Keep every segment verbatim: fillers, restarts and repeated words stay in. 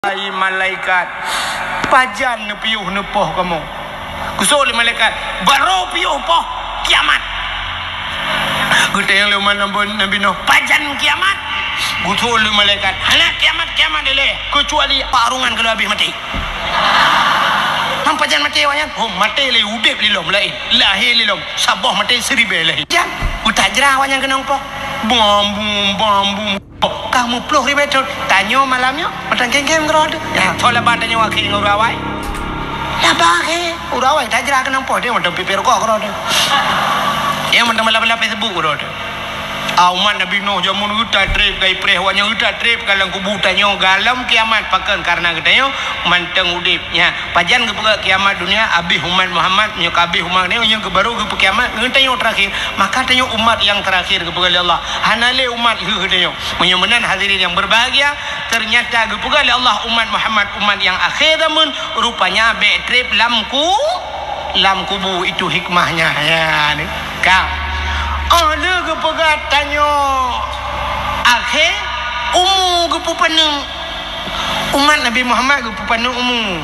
Hai malaikat pajan ne piuh ne poh kamu kusol malaikat baru piuh poh kiamat gute yang leman nabi noh pajan kiamat gusol malaikat hana kiamat kiamat dele kecuali parungan kalau habis mati nampak pajan mati wayan oh mati le udip lilom lain lahir lilom sabah mati seribu lain jan utajrah wayan kenang poh bom bom bom kamu puluh ribu betul tanya malamnya macam geng-geng ngerod ya thola batanya wakil ngurawai ya bagi urawai tajra kenang po dia macam pipir kok ngerod yang macam bala-bala Facebook ngerod auman nabi noh jamun uta trip kai prehwanya uta trip kalang kubu tanyo galam kiamat pakan karena katanya manteng udip nya pajan ke kiamat dunia abi umat Muhammad nyo kabi umat ni yang ke baru ke kiamat ngentanyo terakhir maka tanyo umat yang terakhir ke Allah hanale umat ke katanya menyemenan hadirin yang berbahagia ternyata ke Allah umat Muhammad umat yang akhir namun rupanya be trip lamku lam kubu itu hikmahnya ya ni kau ada kepegatannya akhir umum kepupana umat Nabi Muhammad kepupana umum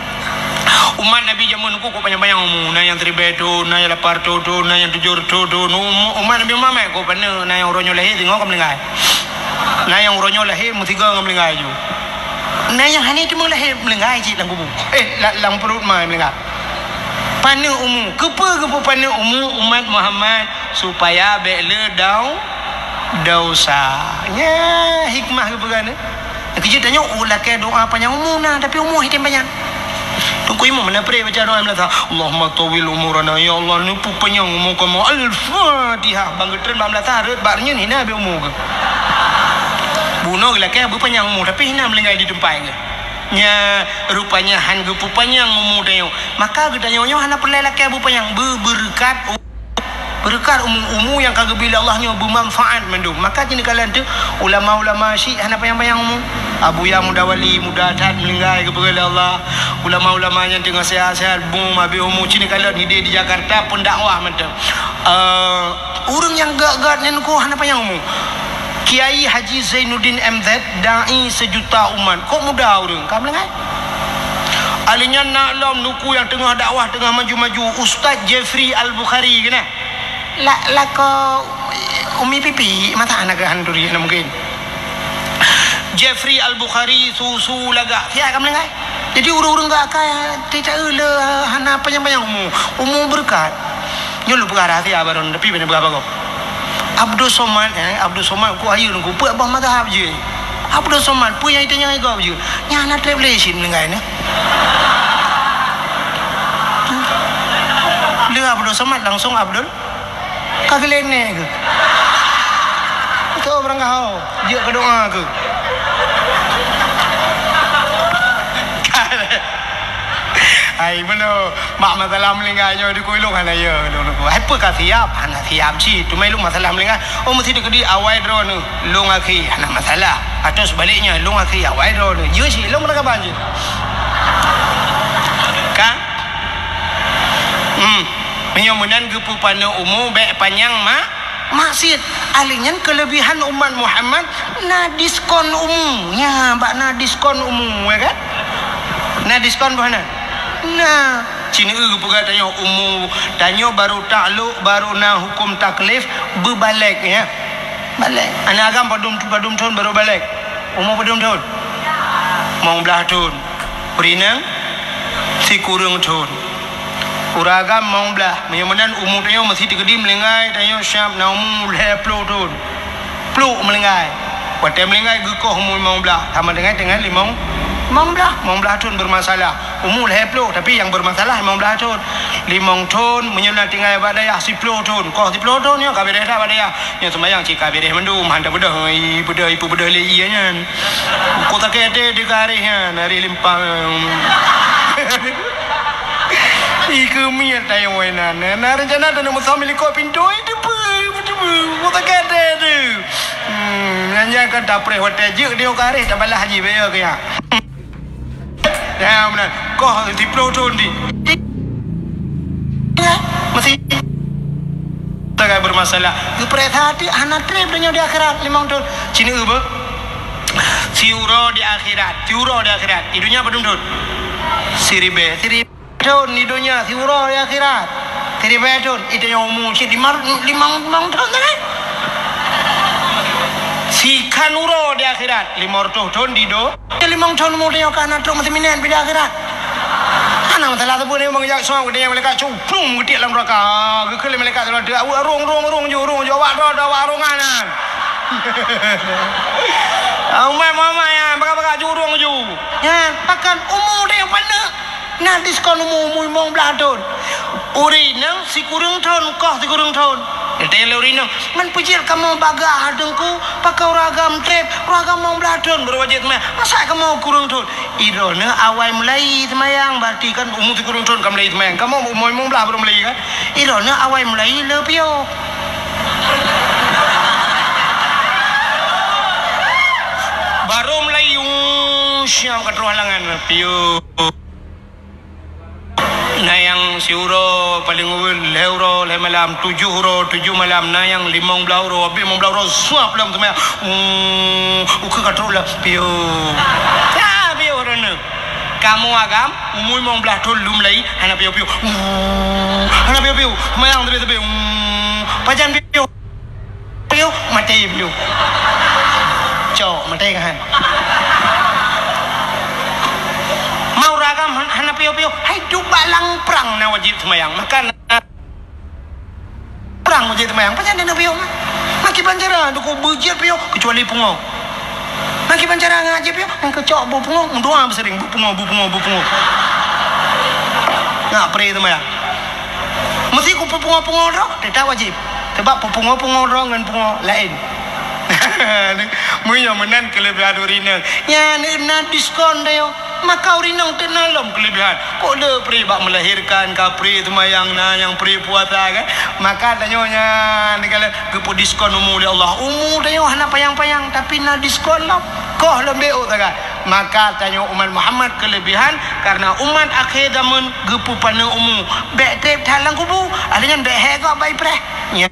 umat Nabi zaman ku kok panjang-panjang umum na yang tribedo na yang lapar todo na yang tujur todo umat Nabi Muhammad kok pana na yang ronyo lahir tengok kam lengai na yang ronyo lahir mutiga ngam lengai ju na yang hani tu lahir melengai cik lang kubu eh lang perut mai melengai pana umum kepa kepa pana umum umat Muhammad supaya bela dau dosa nya hikmah ke begana kerja tanya ulah ke doa panjang umur nah tapi umur hitam panjang tunggu imam mana pray baca doa melata Allahumma tawil umurana ya Allah ni pu panjang umur kamu al-fatihah bang getren bang melata harut barnya ni na be umur ke bunuh lah ke bu panjang umur tapi hina melengai di tempat ke nya rupanya han gu pu panjang umur tanya maka getanya nyo hana perle laki bu panjang berberkat berkat umum-umum yang kagak bila Allahnya bermanfaat mendung maka jenis kalian tu ulama-ulama syik hana panjang-panjang umum Abu Ya Muda Wali Muda Adat melinggai kepada Allah ulama-ulama yang tengah sehat-sehat bum habis umum jenis kalian hidup di Jakarta pendakwah macam uh, orang yang gak-gak nenku hana panjang umum Kiai Haji Zainuddin M Z dai sejuta umat kok muda orang kamu melinggai alinya nak lam nuku yang tengah dakwah tengah maju-maju Ustaz Jeffrey Al-Bukhari kena la la ko umi pipi mata anak handuri na mungkin Jeffrey Al-Bukhari susu laga ya kamu lengai jadi urang-urang gak kaya tidak ele hana panjang-panjang umum umum berkat nyulu perkara dia baron tapi benar berapa kau Abdul Somad eh Abdul Somad ku ayu ku pu abah mazhab je Abdul Somad pu yang tanya kau je nya na travelation lengai ni le Abdul Somad langsung Abdul kagak lene ke itu orang kau dia ke doa ke ai mana mak masalah melinganya di kuilung hana ya lu lu apa ka siap hana siap si tu mai lu masalah melingah oh mesti di awai drone lu ngaki hana masalah atau sebaliknya lu ngaki awai drone je si lu mereka banjir kan hmm menyemenan gepu pana umum baik panjang mak maksud alingan kelebihan umat Muhammad na diskon umumnya mbak na diskon umum ya kan na diskon mana nah cini gepu katanya umum tanya baru takluk baru na hukum taklif berbalik ya balik anak agam padum padum tahun baru balik umur padum tahun mau belah tahun perinang si kurang tahun uragam mau belah menyemenan umur tanya masih digedi melengai tanya syab na umur leplo tahun pluk melengai pada melengai gekoh umur mau belah sama dengan dengan limau mau belah mau belah tahun bermasalah umur leplo tapi yang bermasalah mau belah tahun limau tahun menyemenan tinggal badaya si plo tahun kau si plo tahun ya kabeh dah badaya yang sembahyang cik kabeh dah mendum handa bedah ai bedah ipu bedah le ianya kau tak ada di karihnya hari limpah Ika miat tayo wena na na rencana tu nak sambil ikut pintu itu apa apa apa tak ada tu hmm nanya kan dapre hotel je dia kareh tak balas haji bayar ke ya ya benar kau di proton di masih tak bermasalah ke perhati anak trip dunia di akhirat limang tahun cini apa Siuro di akhirat, siuro di akhirat. Di dunia apa dun? Siribe, siribe ton di dunia, siuro di akhirat. Siribe ton, itu yang umum si lima lima lima ton kan? Si kanuro di akhirat, lima ratus ton di do. Lima ton mau dia kan atau masih minen di akhirat. Anak masalah tu pun dia mengajar semua dia mereka cupung gede dalam neraka. Kekal mereka dalam dia arung arung arung jo arung jo awak dah awak arunganan. Umai mama ya, baka-baka jurung ju. Ya, pakan umur dia yang pana. Nah diskon umur umur mong beladon. Uri nang si kurung ton, kah si kurung ton. Itu uri nang. Man pujil kamu baga hadengku, pakai ragam trip, ragam mong beladon berwajib mah. Masa kamu kurung ton? Irona awai mulai semayang, berarti kan umur si kurung ton kamu mulai semayang. Kamu umur mong belah belum mulai kan? Irona awai mulai lebio. Baru mulai siang kat halangan piu. Nah yang siuro paling ul leuro le malam tujuh ro tujuh malam nah yang limang belau ro abi mong belau ro suap lam tu mah. Um uke kat lah piu. Ya piu rene. Kamu agam umui mong belah tu lum lai hana piu piu. Hana piu piu. Mayang tu piu. Pajan piu. Piu mati piu. Cok mati kan. Mau ragam hana piu-piu, hidup balang perang na wajib semayang. Maka perang wajib semayang. Pasal dia na piu mah. Maki pancara duku bujir piu kecuali pungo. Maki pancara ngaji piu yang kecok bu pungo, doa bersering bu pungo bu pungo bu pungo. Nak pre semayang. Mesti ku pungo-pungo ro, tidak wajib. Sebab pungo-pungo ro dengan pungo lain. Munya menan kelebihan urinang. Ya nak diskon dia. Maka urinang tenalom kelebihan. Kok le pri bak melahirkan ka pri semayang na yang pri puasa kan. Maka tanyonya ni kala gepo diskon umur dia Allah. Umur dia hana payang-payang tapi na diskon lah. Koh lebih utara. Maka tanyo umat Muhammad kelebihan karena umat akhir zaman gepo pana umur. Bek trip dalam kubu. Alingan bek hega bai preh. Ya.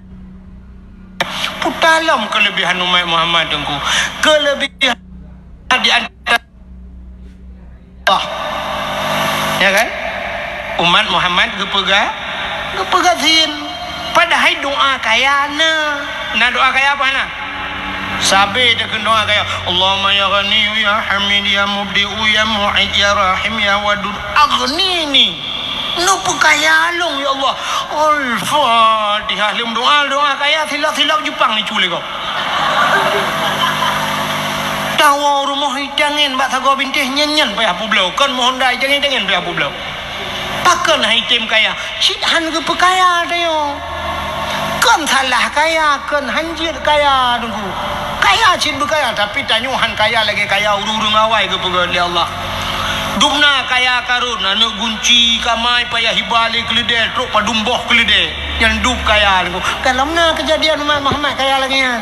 Dalam kelebihan umat Muhammad tengku kelebihan di antara Allah ya kan umat Muhammad gepega gepega sin padahal doa kaya na na doa kaya apa na sabe dengan doa kaya Allahumma ya ghani ya hamid ya mubdi'u ya mu'id ya rahim ya wadud aghnini nupu kaya long ya Allah. Al-Fatihah. Lim doa doa kaya silap-silap Jepang ni culi kau. Tawa rumah jangan bak sago bintih nyenyen payah pulau. Kan mohon dai jangan jangan payah pulau. Pakan item kaya. Sidhan ke pekaya dia. Kan salah kaya, kan hanjir kaya tunggu. Kaya cin berkaya tapi tanyuhan kaya lagi kaya urung-urung awai ke pegawai Allah. Dumna kaya karun anu gunci kamai payah hibali kelide truk padumboh kelide yang dup kaya niku kalamna kejadian umat Muhammad kaya lagi kan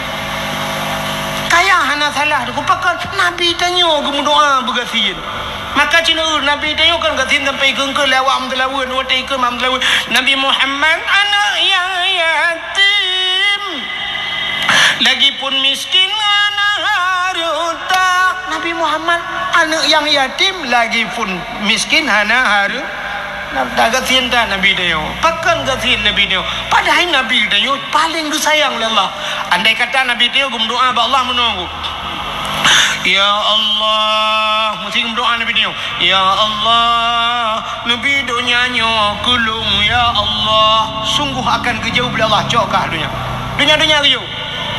kaya hana salah niku pakan nabi tanyo gemu doa begasin maka cina nabi tanyo kan gasin sampai keungke lewat amdelawan watai ke amdelawan Nabi Muhammad anak yang yatim lagi pun miskin anak harta Nabi Muhammad anak yang yatim lagi pun miskin hana haru nak gasin tak Nabi dia pakan gasin Nabi dia padahal Nabi dia paling disayang oleh Allah andai kata Nabi dia gum doa ba Allah menunggu ya Allah mesti gum doa Nabi dia ya Allah Nabi dunia nyo kulung ya Allah sungguh akan kejauh bila Allah cokah dunia dunia-dunia kejauh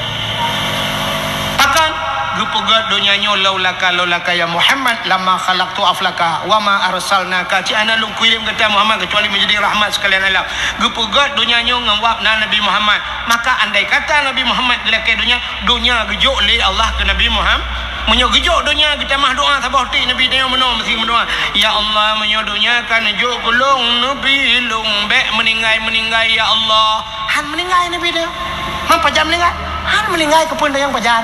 akan gupegat donyanya laulaka laulaka ya Muhammad lama khalaqtu aflaka wa ma arsalnaka ci ana lu kirim kata Muhammad kecuali menjadi rahmat sekalian alam gupegat donyanya ngawap na Nabi Muhammad maka andai kata Nabi Muhammad gelakai dunia dunia gejuk li Allah ke Nabi Muhammad menyo gejuk dunia kita mah doa sabah ti Nabi dia meno mesti mendoa ya Allah menyo dunia kan juk kulung Nabi lung be meninggai meninggai ya Allah han meninggai Nabi dia man pajam meninggai han meninggai kepun yang pajan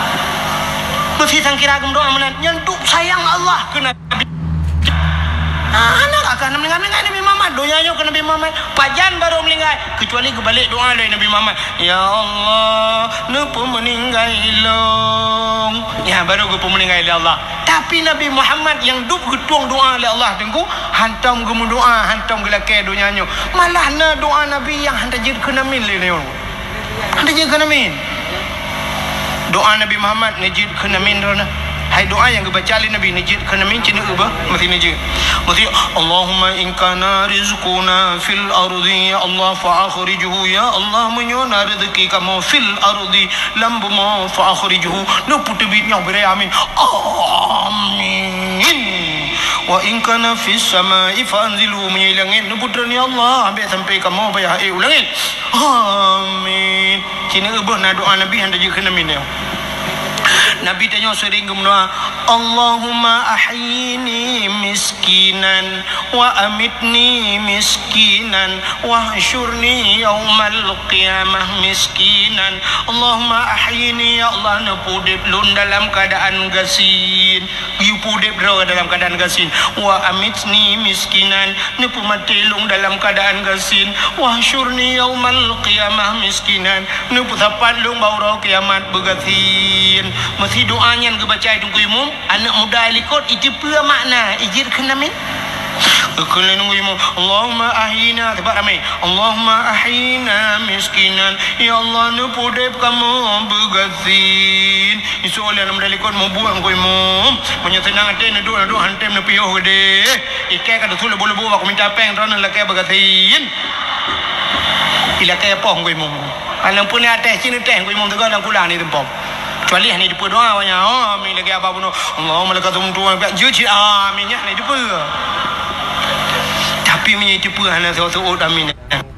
mesti sang kira gum doa menan nyentuk sayang Allah ke Nabi Ah, anak akan melingkai-melingkai Nabi Muhammad. Doanya ke Nabi Muhammad. Pajan baru melingkai. Kecuali kebalik doa dari Nabi Muhammad. Ya Allah, lupa meninggai long. Ya, baru lupa meninggai oleh Allah. Tapi Nabi Muhammad yang duk getuang doa oleh Allah tengku, hantam gemu doa, hantam gelakai doanya. Malah na doa Nabi yang hantar jid kena min le ne. Hantar jid kena min. Doa Nabi Muhammad najid kena min rona. Hai doa yang dibaca oleh Nabi najid kena min cina ubah mesti najid. Mesti Allahumma in kana rizquna fil ardi ya Allah fa akhrijhu ya Allah menyona rezeki kamu fil ardi lambuma fa akhrijhu. No putu bitnya bere amin. Amin. Wa in kana fis samai fanzilu menyilangin no putra ni Allah ambil sampai kamu bayar eh ulangin. Amin. Cina ubah na doa Nabi handa je kena min dia. Nabi tanya sering berdoa, Allahumma ahyini miskinan wa amitni miskinan wa hasyurni yaumal qiyamah miskinan. Allahumma ahyini ya Allah na pudip lun dalam keadaan gasin. You pudip dalam keadaan gasin. Wa amitni miskinan na pumati lung dalam keadaan gasin. Wa hasyurni yaumal qiyamah miskinan. Na putapat lung baurau kiamat begasin. Mesti doanya yang kebaca itu umum anak muda likut itu pula makna ijir kena min kena nunggu umum Allahumma ahyina tepat ramai Allahumma ahyina miskinan ya Allah nu pudip kamu begasin isu oleh anak muda likut mau buang ku umum menyetenang hati na duk na duk hantem na piyoh gede ikai kada sulit boleh buang aku minta peng rana lakai begasin ilakai apa ku umum anak pun atas sini teh ku umum tegak dan kulang ni tempom kecuali ni depa doa banyak. Oh, amin lagi apa pun. Allahumma lakatum tuan kat juji. Amin ya ni depa. Tapi menye depa hana so-so amin.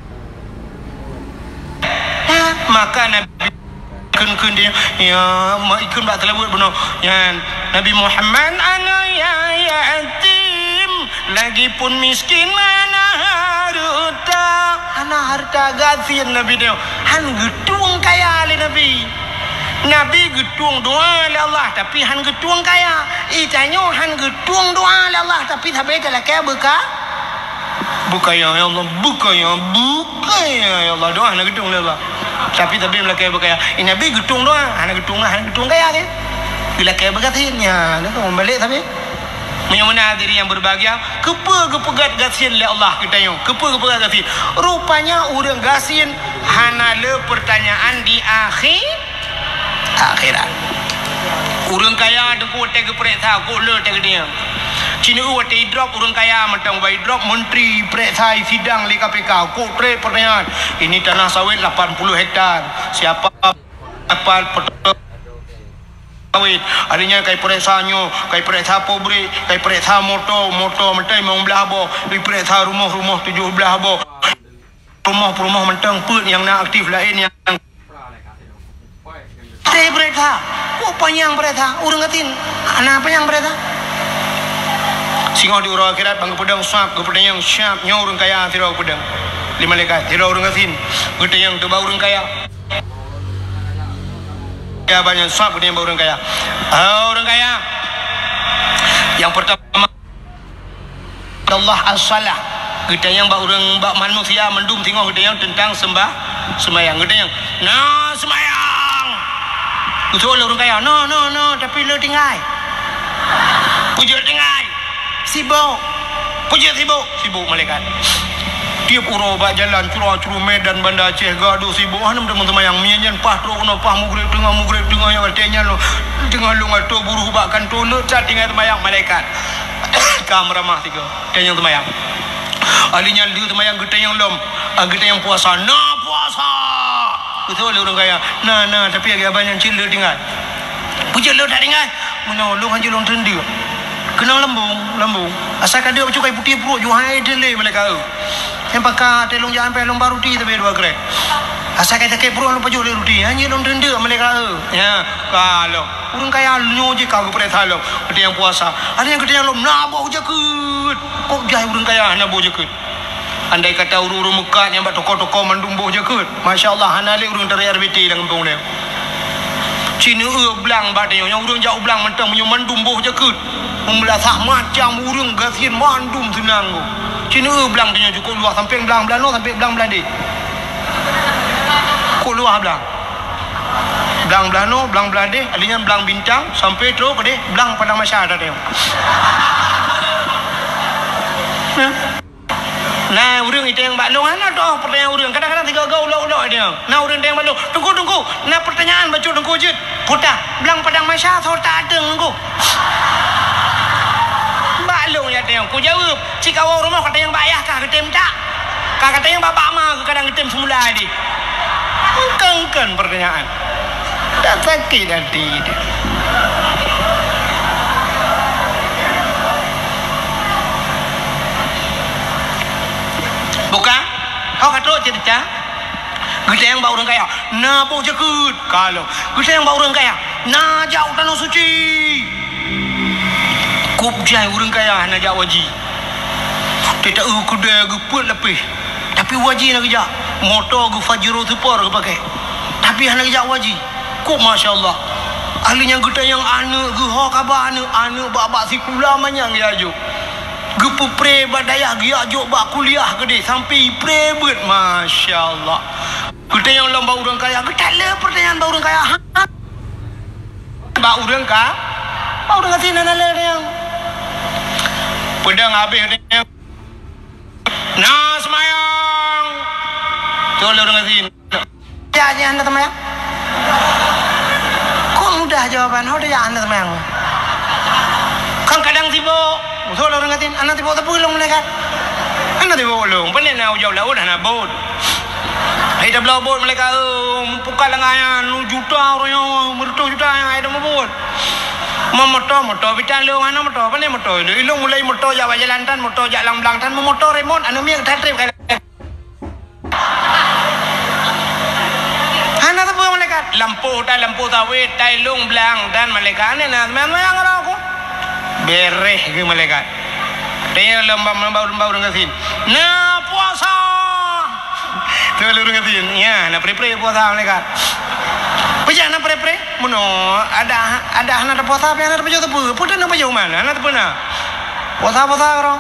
Maka Nabi kun-kun dia ya mak ikun bak telawut benar. Ya Nabi Muhammad ana ya yatim lagi pun miskin mana harta. Ana harta gasin Nabi dia. Han getung kaya le Nabi. Nabi getuang doa oleh Allah tapi han getuang kaya. Itanya han getuang doa oleh Allah tapi sampai kalau kaya buka buka ya Allah buka ya buka ya Allah doa nak getuang oleh Allah tapi tapi kalau kaya buka ya Nabi getuang doa han getuang han getuang kaya kan bila kaya berkatnya nak balik tapi menyamana diri yang berbahagia kepa kepegat gasin oleh Allah kita yo kepa kepegat gasin rupanya orang gasin hanale pertanyaan di akhir akhirat. Orang kaya dengku teg periksa ko le teg dia. Cina u te drop orang kaya mentang bai drop menteri periksa sidang di K P K ko tre pertanyaan. Ini tanah sawit lapan puluh hektar. Siapa dapat sawit? Adanya kai periksanya, kai periksa pabrik, kai periksa motor, motor mentai mau belah bo, kai periksa rumah-rumah tujuh belah bo. Rumah-rumah mentang put yang nak aktif lain yang Teh berita, oh panjang berita, urang katin, anak panjang berita. Singo di urang akhirat bang pedang sap, pedang yang siap, nyaw urang kaya tirau pedang. Lima lekat, tirau urang katin, pedang yang tu bau urang kaya. Ya banyak sap, pedang yang bau urang kaya. Ah urang kaya. Yang pertama Allah as-salah. Kita yang bau urang bau manusia mendum tengok kita yang tentang sembah sembahyang. Kita yang nah sembahyang. Betul orang kaya. No, no, no. Tapi lo tinggal. Pujat tinggal. Sibuk. Pujat sibuk. Sibuk malaikat. Tiap uro bak jalan curah-curah Medan Bandar Aceh gaduh sibuk. Hanam teman-teman yang menyanyian pah teruk kena pah mugrib tengah mugrib tengah yang artinya lo tengah lo ngatur buruh bakkan tolak cat tinggal temayang malaikat. Kamramah tiga. Dan yang temayang. Alinya dia temayang kita yang lom. Kita yang puasa. Nah puasa. Betul orang kaya. Nah, nah, tapi agak banyak cila tinggal. Puja lo tak tinggal. Menolong hanya long tendi. Kena lembung, lembung. Asalkan dia cukai putih perut, juhai delay mereka. Yang pakai telung jangan sampai long baru ti tapi dua kerek. Asalkan tak perut long paju roti, hanya long tendi mereka. Ya, kalau orang kaya nyoje kau kepada thalong. Ada yang puasa, ada yang kita yang lom nabau jakut. Kok jai orang kaya nabau jakut. Andai kata urung-urung Mekah yang buat toko-toko mendumbuh je kot. Masya Allah, hanalik urung dari R B T dalam kampung dia. Cina e belang bat dia, yang urung jauh belang mentang punya mendumbuh je kot. Membelasah macam urang gasin mandum senang tu. Cina belang tanya cukup luar sampai belang belang no sampai belang belang dek. Kok luar belang. Belang belang no, belang belang dek, alinya belang bintang sampai terus ke dek belang padang masyarakat dia. Nah, urang itu yang baklong ana doh pertanyaan urang. Kadang-kadang tiga gau ulok-ulok dia. Nah, urang yang baklong. Tunggu tunggu. Nah, pertanyaan baca tunggu je. Putar. Belang padang masyarakat so tak ada tunggu. Baklong ya dia. Ku jawab. Cik awak rumah kata yang bayah kah ketem tak? Kah kata yang bapak mak ke kadang ketem semula ni. Engkang-engkang pertanyaan. Tak sakit hati dia. Bukan? Kau kata cerita? Kita yang bawa orang kaya, na bau jakut. Kalau kita yang bawa orang kaya, na jauh tanah suci. Kup jai orang kaya na jauh waji. Tidak uh kuda guput lebih. Tapi waji nak kerja. Motor gu Fajro Super gu pakai. Tapi nak kerja waji. Kup masya Allah. Ahlinya kita yang anu gu ho kabar anu anu bak-bak si pula manyang ya jo. Gepu pre badayah dia ajak bak kuliah ke dia sampai pre bet masya Allah. Kita yang lomba orang kaya kita le pertanyaan bau orang kaya. Bau orang kaya, bau orang kasih nana le yang. Pedang habis dia. Nah semayang. Tolong orang kasih. Ya ya anda semayang. Kok mudah jawaban? Kau dah ya anda semayang. Kan kadang sibuk. Betul orang katin, anak tiba tak pulung mereka. Anak tiba pulung, pandai nak jauh laut, anak bot. Hai dah belau bot mereka, pukal lengan, juta orang yang beratus juta yang ada membot. Memotor, motor, bicara lu, anak motor, pandai motor. Ilung mulai motor jawa jalan tan, motor jalan belang tan, memotor remote, anak miang tertrip kali. Anak tiba mereka, lampu, tai lampu tawit, tai lung belang dan mereka ni nak main main orang aku. Bereh ke malaikat. Dia lembab-lembab lembab orang kasin. Nah puasa. Tu orang kasin. Ya, nak pre-pre puasa malaikat. Pejak nak pre-pre? Mono ada ada anak puasa apa anak pejak tu pu. Putan nak pejak mana? Anak tu pernah. Puasa-puasa orang.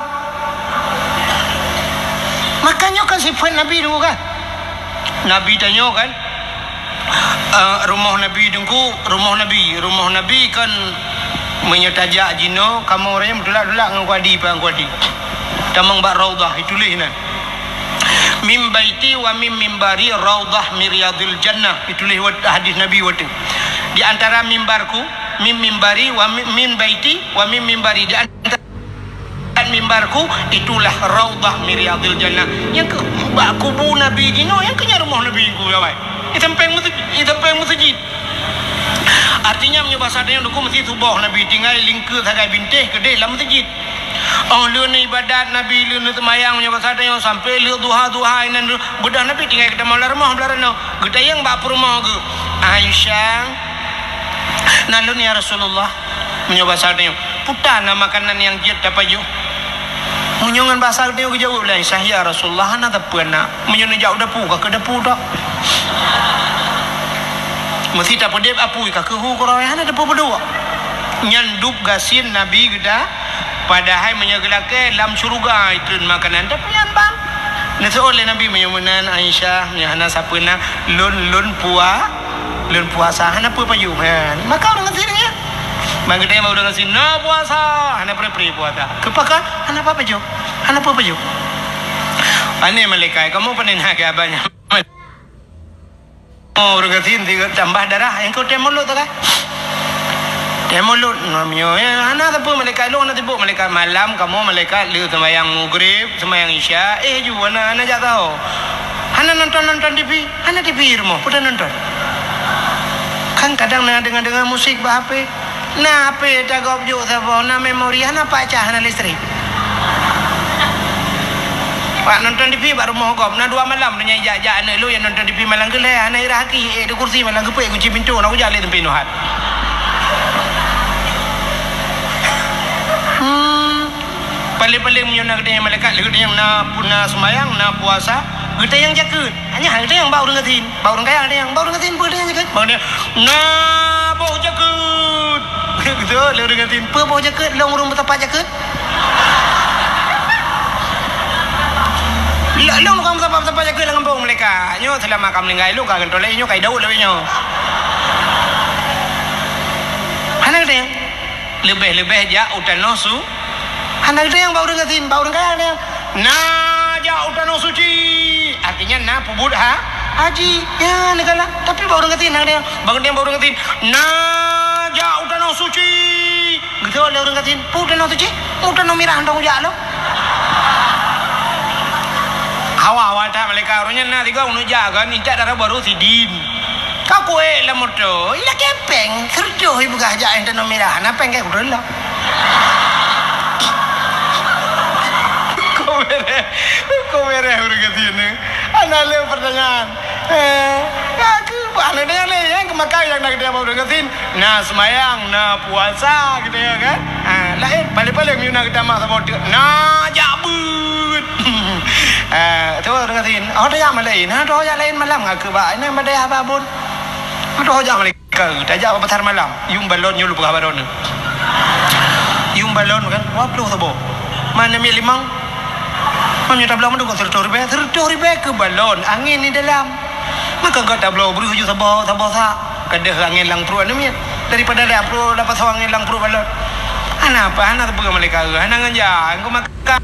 Makanya kan sifat Nabi dulu kan. Nabi tanya kan. Uh, rumah Nabi dengku, rumah Nabi, rumah Nabi kan menyetajak jino kamu orangnya berdulak-dulak dengan kuadi pang kuadi tamang bak raudah itulah nan mim baiti wa mim mimbari raudah miryadil jannah itulah hadis Nabi waktu di antara mimbarku mim mimbari wa mim baiti wa mim mimbari di antara mimbarku itulah raudah miryadil jannah yang ke bak kubu Nabi jino yang kenya rumah Nabi ku ya baik itu tempeng masjid itu tempeng masjid. Artinya menyebab sadar yang dukung mesti subuh Nabi tinggal lingkar sagai bintih ke dalam masjid. Oh lu ni ibadat Nabi lu ni semayang menyebab sadar yang sampai lu duha duha ini budak Nabi tinggal kita malam rumah belarano. Kita yang bak rumah ke Aisyah. Nah lu ni ya Rasulullah menyebab sadar yang putar nama makanan yang jet dapat ju. Menyongan bahasa dia ke jauh lah Aisyah ya Rasulullah nak tak pernah menyongan jauh dapur ke dapur dah. Mesti tak pedep apui ka kehu korayan ada berdua. Nyanduk gasin Nabi geda padahal menyegelake dalam syurga itu makanan tapi yang bang. Nasi oleh Nabi menyumunan Aisyah nyahana sapena lun lun puah lun puasa hana pu payuhan. Maka orang sini ya. Mangkete mau dengan sini na puasa hana pre-pre puasa. Kepakan hana apa paju? Hana apa paju? Pane malaikat kamu panen hak abanya. Oh, orang katin tiga tambah darah yang kau temulut tu kan? Temulut, namanya. Anak apa malaikat lu, anak tiba malaikat malam, kamu malaikat lu sembahyang maghrib, sembahyang isya. Eh juga anak anak jat tahu. Anak nonton nonton T V, anak T V rumah, pun nonton. Kan kadang nak dengar dengar musik bah apa? Nah apa? Tak kau jauh siapa? Nah memori anak pacah anak listrik. Pak nonton T V baru mau kau. Nak dua malam nanya jajak anak lu yang nonton T V malam geleh. Anak irah haki eh di kursi malam gepek kunci pintu. Nak aku jalan tempat nuhat. Hmm. Paling-paling menyunak dia yang malaikat. Kita yang nak punah semayang, nak puasa. Kita yang jaga. Hanya kita yang bau dengan tin. Bau dengan kaya ada yang bau dengan tin. Kita yang jaga. Bau dia. Nak bau jaga. Betul, le orang ngatin pe bau jaket long urung bertapak jaket. La long kamu bertapak jaket lang bau mereka. Nyo selama kamu ngai lu ka toleh nyo kai daud lebih nyo. Hanak dia lebih-lebih ja utano su. Hanak dia yang bau orang ngatin, bau orang kaya dia. Na ja utano suci. Artinya na pubud ha haji ya negala. Tapi bau orang ngatin dia. Bang dia bau orang ngatin. Na ja utano suci. Gitu oleh orang ngatin. Pu utano suci. Utano mirah dong ja lo. Hawa-hawa tak mereka orangnya na tiga unu jaga ninja darah baru sidin. Kau kue lah moto, ila kepeng, kerja ibu gajah yang tanam merah, napa yang kayak udah lah. Kau mereh, kau mereh orang katanya. Anak le pertanyaan, eh, aku anak dia le yang kemakai yang nak dia mau orang katin, na semayang, na puasa gitu ya kan? Ah, lain, balik-balik miuna kita mah sama dia, na jabut. Ah, tu orang katin, oh dia yang lain, ha, tu yang lain malam ngak kebak, ini mana dia apa pun. Aduh hojak mereka, tajak apa pasar malam. Yung balon nyulu pegah balon. Yung balon kan, wah peluh sabo. Mana mi limang? Mana tak belau mana kau sertor ribe, sertor ribe ke balon, angin di dalam. Maka kau tak belau beruh hujung sabo, sabo sa. Kadah angin lang perut ni. Daripada dah perut dapat sawang angin lang perut balon. Anak apa? Anak tu pegah mereka. Anak nganja, kau makan.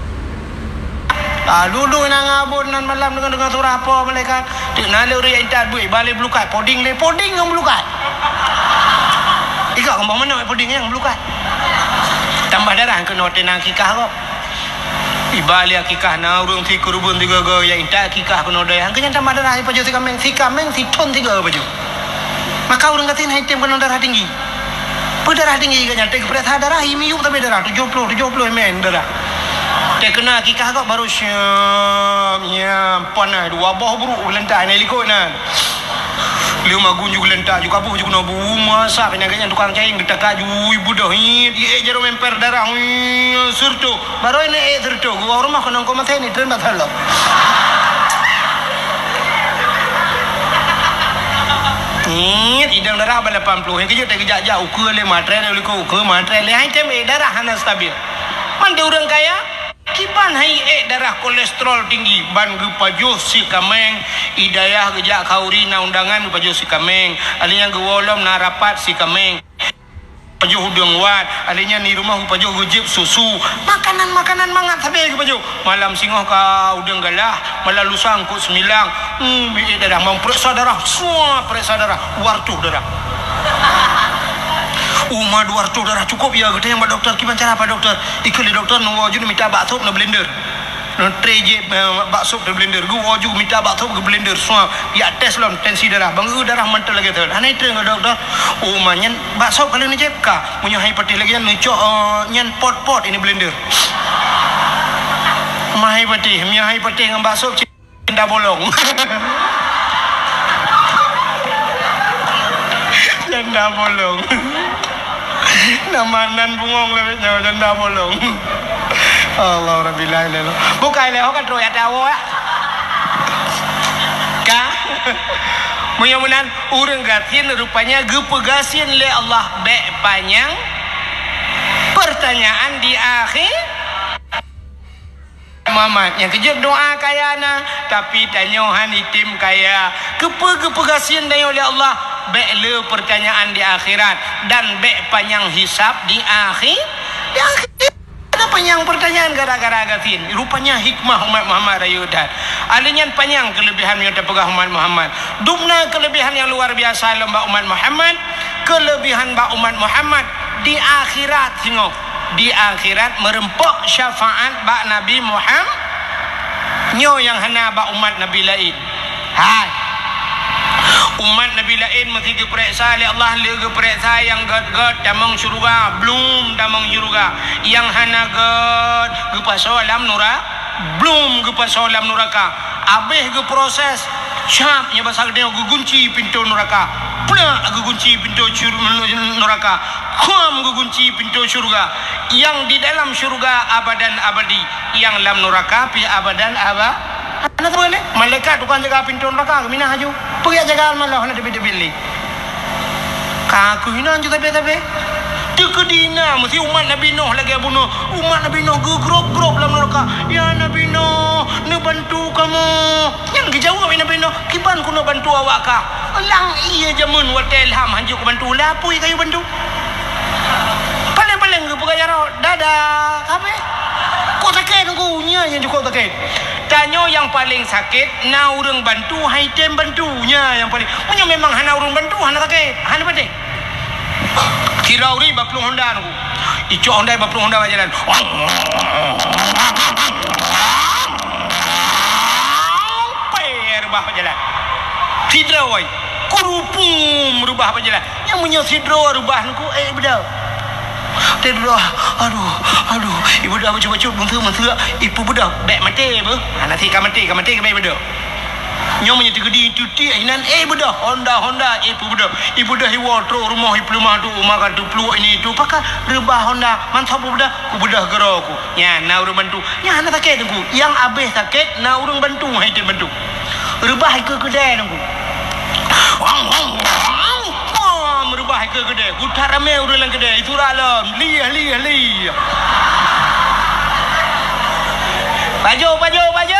Ah, dulu nang abon nan malam dengan dengan surah apa mereka. Dik nale uri intat bui balik belukat poding le poding yang belukat. Ika kembang mana poding yang belukat. Tambah darah ke note nang kikah kok. Ibali kikah na urung ti kurubun tiga go ya intat kikah ke note yang kenya tambah darah pa jo si kameng si kameng si ton tiga baju. Maka urang katin item ke darah tinggi. Berdarah tinggi kenya tek berat darah imiu tapi darah tujuh puluh tujuh puluh men darah. Dia kena kikah kau baru syam ya panai dua bawah buruk lentak ni likut nan lima gunjuk lentak juga buh juga nabu masak penyakitnya tukang caing kita kaju ibu dah hit ye jero memper darah surtu baru ini eh surtu gua rumah kena kau mati ni tren batal lo hit idang darah bala delapan puluh yang kejut kejak jak ukur le matre le ukur ukur matre le hai tem eh darah hana stabil man dia orang kaya kipan hai eh darah kolesterol tinggi ban ge pajuh si kameng idayah gejak kauri na undangan pajuh si kameng alinya ge wolom na rapat si kameng pajuh udang wat alinya ni rumah pajuh gujib susu makanan-makanan mangat habis ge pajuh malam singoh ka udang galah malam lusa angkut semilang hmm eh darah memperiksa darah semua periksa darah wartu darah Uma dua ratus darah cukup ya kita yang doktor gimana cara apa doktor ikut doktor nunggu wajib minta bakso na blender no treje bakso na blender gua wajib minta bakso ke blender semua ya tes lom tensi darah bang darah mantul lagi tu aneh tu doktor uma nyen bakso kali ni jepka punya hypertensi lagi nuco nyen pot pot ini blender mah hypertensi punya hypertensi dengan bakso cinta bolong janda bolong namanan bungong lebih jauh janda bolong Allah Rabbil Alamin bukai leh kan troy ada awak kah mudah-mudahan urang gatin rupanya gepegasin le Allah be panjang pertanyaan di akhir Mamat yang kejut doa kayana tapi tanyohan itim kaya kepe-kepegasin dayo oleh Allah bekle pertanyaan di akhirat dan bek panjang hisab di akhir di akhir ada panjang pertanyaan gara-gara gatin rupanya hikmah umat Muhammad rayudan alinya panjang kelebihan yang terpegah umat Muhammad dumna kelebihan yang luar biasa lembak umat Muhammad kelebihan bak umat Muhammad di akhirat singok di akhirat merempok syafaat bak Nabi Muhammad nyo yang hana bak umat Nabi lain hai umat Nabi lain mesti diperiksa oleh Allah le diperiksa yang god-god damang syurga belum damang syurga yang hana god gepaso alam neraka belum gepaso alam neraka abeh ge proses cap nya bahasa gede gugunci pintu neraka pula gugunci pintu neraka kham gugunci pintu syurga yang di dalam syurga abadan abadi yang dalam neraka pi abadan abadi anak boleh malaikat tukang jaga pintu neraka mina haju pergi jaga malah nak debi-debi kaku hina haju tapi tapi Terkedina mesti umat Nabi Nuh lagi bunuh. Umat Nabi Nuh gegrop-grop dalam neraka. Ya Nabi Nuh, nak bantu kamu. Yang dijawab Nabi Nuh, kiban ku nak bantu awak kah? Lang iya jamun watel ham hanjuk bantu lah apui kayu bantu. Paling-paling ke pegaya ro. Dadah. Apa? Kau sakit aku nya yang cukup sakit. Tanya yang paling sakit, na urang bantu hai tem bantunya yang paling. Punya memang hana urang bantu hana sakit. Hana penting. Kira uri baplu Honda aku. Icu Honda baplu Honda jalan. Per rubah jalan. Sidra woi. Kurupum rubah jalan. Yang punya sidra rubah aku eh bedau. Tidra. Aduh, aduh. Ibu dah baca-baca mentera-mentera. Ibu budak bek mati apa? Nanti kan mati, kan mati ke bek budak. Nyom punya tegedi tuti inan eh budak Honda Honda ibu budak ibu dah hiwa tro rumah ibu rumah tu makan tu peluk ini tu pakai rebah Honda mantap budak ku budak gero ku ya na urang bantu ya na sakit aku yang habis sakit na urang bantu hai dia bantu rebah ke kedai aku wang wang wang merubah ke kedai ku tak ramai urang kedai itu dalam liah liah liah baju baju baju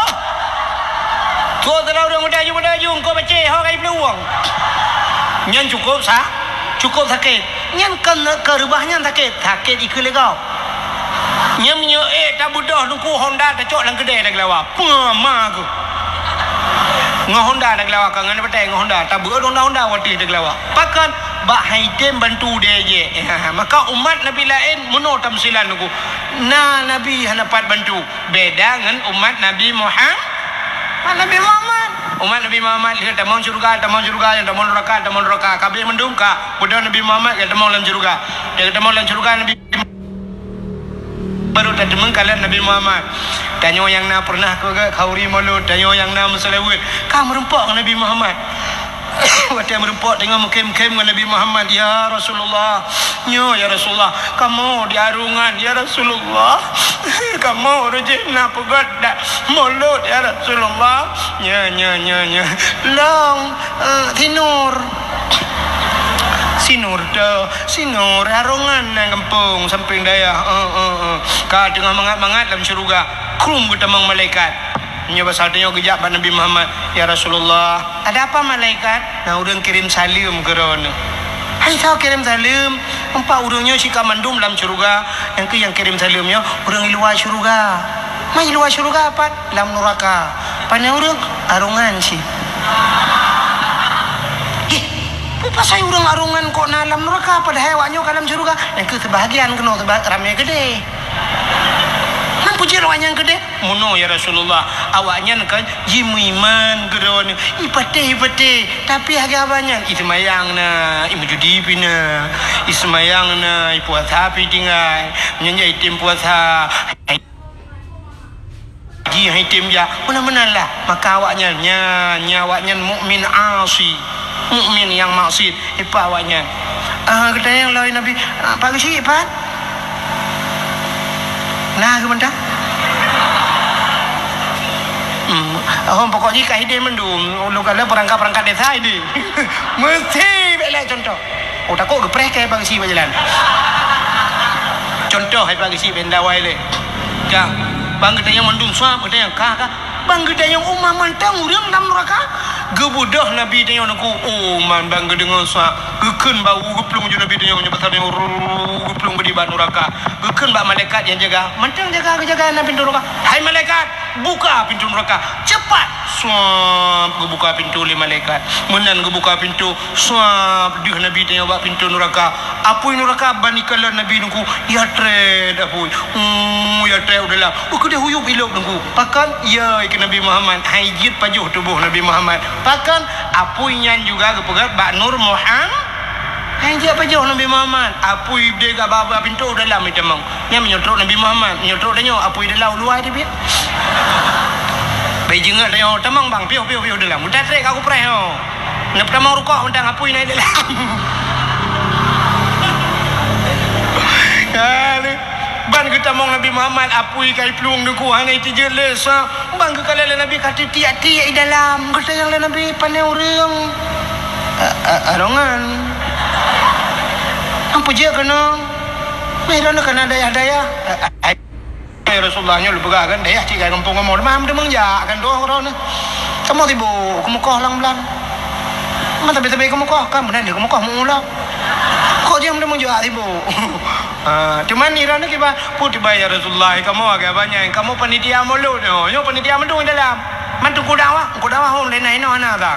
kau terlalu orang muda jumpa dah jum kau baca hak ai peluang. Nyan cukup sah, cukup sakit. Nyan kan ke rubahnya sakit, sakit ikut legau. Nyan nyo eh tak budah nungku Honda tak cok lang kedai dak lawa. Pama aku. Ngo Honda dak lawa kan ngana betai ngo Honda tak buat Honda Honda wati dak lawa. Pakan bak haitem bantu dia je. Maka umat Nabi lain mono tamsilan aku. Na Nabi hanapat bantu. Beda dengan umat Nabi Muhammad. Nabi Muhammad umat Nabi Muhammad dia tamang syurga tamang syurga yang tamang neraka tamang neraka kabeh mendung ka budak Nabi Muhammad dia tamang dalam syurga dia tamang dalam syurga Nabi baru tak demeng kalian Nabi Muhammad tanya yang na pernah ke khauri mulut tanya yang na meselawit ka merempak Nabi Muhammad waktu merempak tengok mukim-mukim dengan Nabi Muhammad ya Rasulullah nyo ya Rasulullah kamu di arungan ya Rasulullah kamu rejek nak pegat dak mulut ya Rasulullah nya nya nya nya long uh, tinur sinur dah sinur arungan nang kampung samping daya uh, uh, uh. ka tengah mangat-mangat dalam syurga krum ketamang malaikat nya pasal tanya kejap Nabi Muhammad ya Rasulullah ada apa malaikat nah urang kirim salam ke rono hai tahu kirim salam empat urangnya si kamandum dalam syurga yang ke yang kirim salamnya urang luar syurga mai luar syurga apa dalam neraka pana urang arungan si eh pasal urang arungan kok dalam neraka pada hewanya dalam syurga yang ke sebahagian kena ramai gede puji rawanya gede mono ya Rasulullah awaknya kan jimuiman geron ipate ipate tapi harga banyak ismayang na imujudi pina ismayang na ipuasa pi tinggal menyanyi tim puasa ji hai tim ya mana-mana lah maka awaknya nya nyawaknya mukmin asi mukmin yang maksiat ipa awaknya ah kata yang lain Nabi pagi sih Pak nah ke mentah hmm oh pokoknya kah ide mendum lu kala perangkat-perangkat desa ini mesti belak contoh oh takut gepreh ke bagi si berjalan contoh hai bagi si benda waile ja bang kita yang mendum suap kita yang kah kah bang kita yang umah mantang urang dalam neraka gebudah Nabi tanya aku oh man bang gedengan suap gekeun bau geplung ju Nabi tanya pasal yang geplung di ban neraka gekeun bak malaikat yang jaga mantang jaga jaga Nabi pintu neraka hai malaikat buka pintu neraka cepat suap gebuka pintu oleh malaikat menan gebuka pintu suap dia Nabi tanya bak pintu neraka apoi neraka banikala Nabi nungku ya tred apoi um ya tred udahlah oh kena huyup ilok nungku pakan ya ke Nabi Muhammad haijit pajuh tubuh Nabi Muhammad pakan apoi nyan juga gepegat bak Nur Muhammad haijit pajuh Nabi Muhammad apoi dia gak baba pintu dalam itu mang nya menyotrok Nabi Muhammad menyotrok dia apoi dalam luar dia biar bayi jengat dia tamang bang piu piu piu dalam mudah trek aku preh oh nak tamang rukuk undang apoi naik dalam kali ban kita mong Nabi Muhammad apui kai pluang deku hangai tije lesa bang ke kala Nabi kata tiak-tiak di dalam kata yang Nabi pandai urang arongan puji kena merana kena daya-daya ai Rasulullah nya lu begagan daya cik kai kampung kamu mam demang ja kan doh orang kamu tibo kamu koh lang blan man tabi-tabi kamu koh kamu nanti kamu koh mula kok jam demang ja tibo ah cuman irana kiba putih bayar Rasulullah kamu agak banyak kamu panitia mulu no yo panitia mendung dalam mantu kudawa kudawa hon lain no ana tak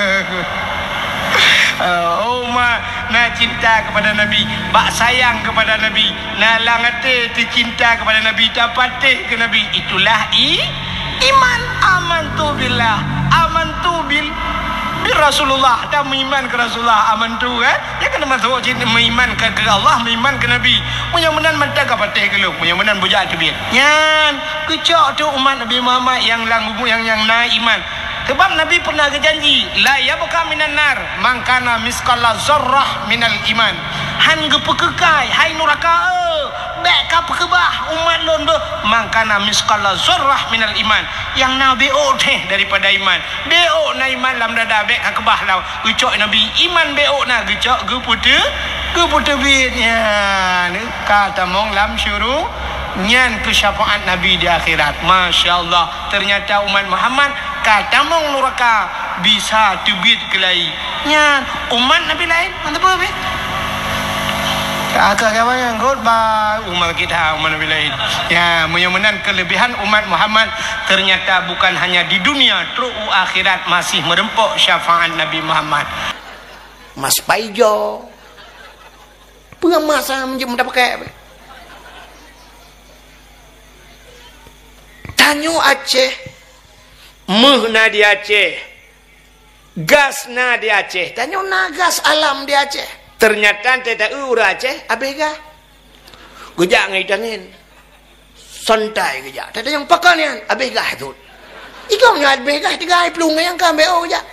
oh ma na cinta kepada Nabi, bak sayang kepada Nabi, na langate cinta kepada Nabi, tapate ke Nabi, itulah i iman. Amantu billah, amantu bil bil Rasulullah, dah beriman ke Rasulullah, amantu kan? Ya kena masuk cinta beriman ke, ke Allah, beriman ke Nabi. Mudah-mudahan mantap kapate ke lu, mudah-mudahan bujak tu biar. Yan, kecok tu umat Nabi Muhammad yang langgu yang yang na iman. Sebab Nabi pernah berjanji, la yabqa minan nar man kana misqala zarrah minal iman. Han gepekekai hai neraka bek ka pekebah umat lon be man kana misqala zarrah minal iman. Yang nabi o teh daripada iman. Beo na iman lam dada bek ka kebah lau. Gecok Nabi iman beo na gecok ge putu ge putu bitnya. Ni kata mong lam syuru nyan ke syafaat Nabi di akhirat. Masya-Allah, ternyata umat Muhammad kata mong neraka bisa tubit kelai nyan umat Nabi lain mantap apa be agak kawan yang god ba umat kita umat Nabi lain ya mudah-mudahan kelebihan umat Muhammad ternyata bukan hanya di dunia terus akhirat masih merempok syafaat Nabi Muhammad. Mas Paijo pengamasa mendapat kayak Tanyo Aceh meh na di Aceh, gas na di Aceh, tanya na gas alam di Aceh. Ternyata tidak ura Aceh, abega. Gejak ngaitangin, santai gejak. Tadi yang pakanian, abega tu. Ikam nyat abega tiga hari pelung yang kambe oh gejak.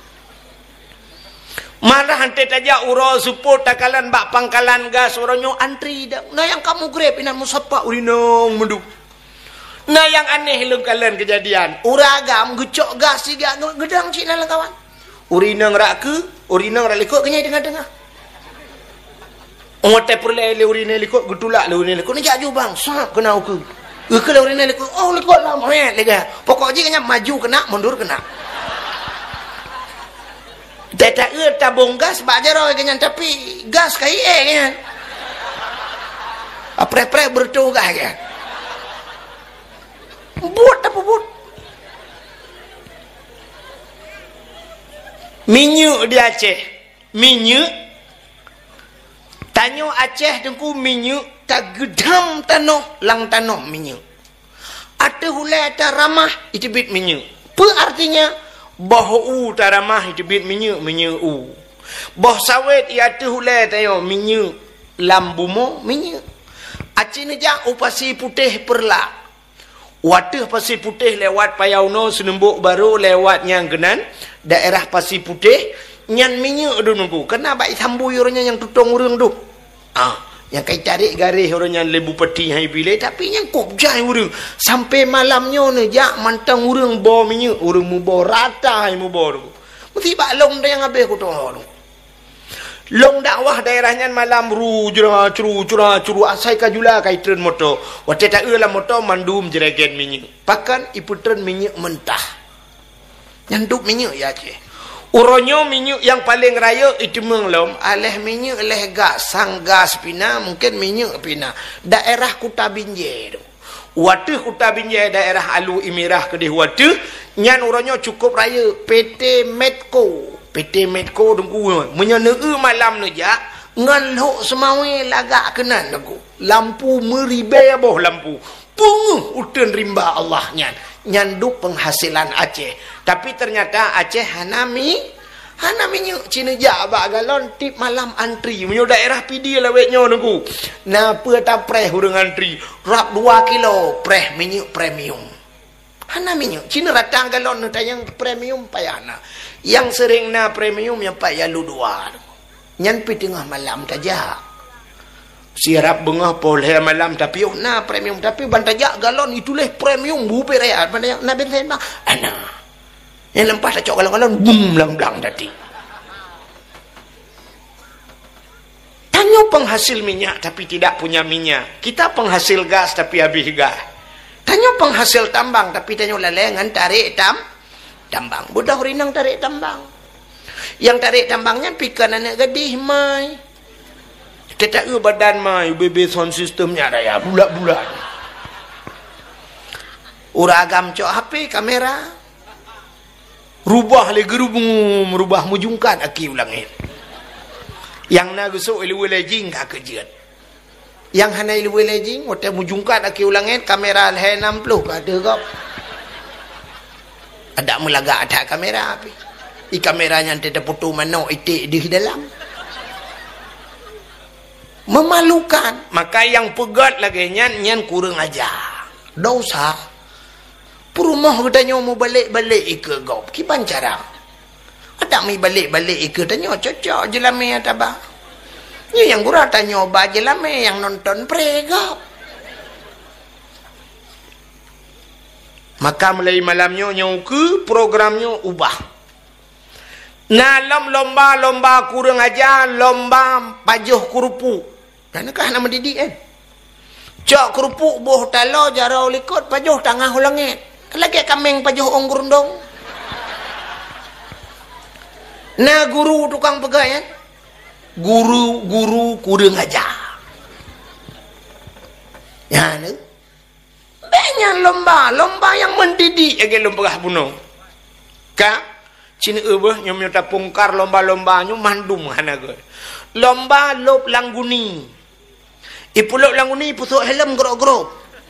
Malah hante taja uro support takalan bak pangkalan gas orangnya antri dah. Nah yang kamu grab inan musapa urinong menduk. Nah yang aneh lu kalian kejadian uragam gecok gas tiga gedang cik dalam kawan urinang rak ke urinang rak likut kenyai tengah-tengah ngote perle le urinang likut getulak le urinang likut ni jak bang sap kena ke e ke urinang likut oh likut lah moe lega pokok je kena maju kena mundur kena teta e tabung gas bak jero kenya tapi gas kai e kenya apre-pre bertugas ya buat apa buat minyak di Aceh minyak tanyo Aceh dengku minyak tak gedam tanah lang tanah minyak ada hulai ada ramah itu bit minyak apa artinya bahu tak ramah itu bit minyak minyak u bah sawit ia ada hulai tayo minyak lambumo minyak Aceh ni jak upasi putih perla Wadah Pasir Putih lewat Payauno Senembuk Baru lewat yang genan daerah Pasir Putih nyan minyak tu nunggu kena baik sambu orangnya yang tutong urang tu ah yang kai tarik garis orangnya lebu peti hai pilih tapi yang kop jai urang sampai malamnya ni jak mantang urang bawa minyak urang mu bawa rata hai mu bawa tu mesti bak long dah yang habis ku tu long dakwah daerahnya malam ru jura curu cura curu asai kajula kai tren motor wate ta eula motor mandum jeregen minyak pakan ipu tren minyak mentah nyanduk minyak ya Aceh uronyo minyak yang paling raya itu menglom aleh minyak leh gas sang gas pina mungkin minyak pina daerah Kuta Binjai tu wate Kuta Binjai daerah Alu Imirah kedih wate nyan uronyo cukup raya P T Medco P T Medco dengku menyeneu malam nu jak ngan lok semawe lagak kenan dengku lampu meribe boh lampu punguh uten rimba Allah nyan nyanduk penghasilan Aceh tapi ternyata Aceh hanami hanami nyu cina jak bak galon tip malam antri menyo daerah pidi lawetnya dengku na peta preh urang antri rap dua kilo preh minyak premium hanami nyu cina ratang galon nu tayang premium payana yang sering na premium yang payah lu dua nyan pi tengah malam tajak siarap bengah poleh malam tapi oh na premium tapi bantajak galon itulah premium bupe raya pada na bensin bang ana yang lempah tak galon-galon bum lang-lang tadi tanya Tanya penghasil minyak tapi tidak punya minyak. Kita penghasil gas tapi habis gas. Tanya penghasil tambang tapi tanya lalengan tarik tam tambang. Budak rinang tarik tambang. Yang tarik tambangnya pikan anak gadis mai. Kita ke badan mai B B sound systemnya ada ya bulat-bulat. Uragam cok H P kamera. Rubah le gerubung merubah mujungkan aki ulangin. Yang na gusuk ilu lejing ka kejiat. Yang hana ilu lejing wote mujungkan aki ulangin kamera le enam puluh ka ada kau. Ada mulaga ada kamera api. I kameranya tidak foto mano itik di dalam. Memalukan. Maka yang pegat lagi nyan nyan kurang aja. Dosa. Perumah katanya mau balik-balik ke kau. Kipan cara? Ada mi balik-balik ke tanya cocok je lame ataba. Ni yang gura tanya ba je lame yang nonton pre kau. Maka mulai malamnya nyau ke programnya ubah. Nalam lomba-lomba kurang aja lomba pajuh kerupuk. Manakah nama didik kan? Cok kerupuk boh talo jarau likut pajuh tangah langit. Lagi kameng pajuh onggur dong. Nah guru tukang pegawai kan? Guru-guru kurang aja. Ya ni. Banyak lomba, lomba yang mendidik lagi lomba bunuh. Ka? Cina ubah nyom nyota pungkar lomba-lombanya mandum hanaga. Lomba lop langguni. Ipu lop langguni pusuk helm gerok-gerok.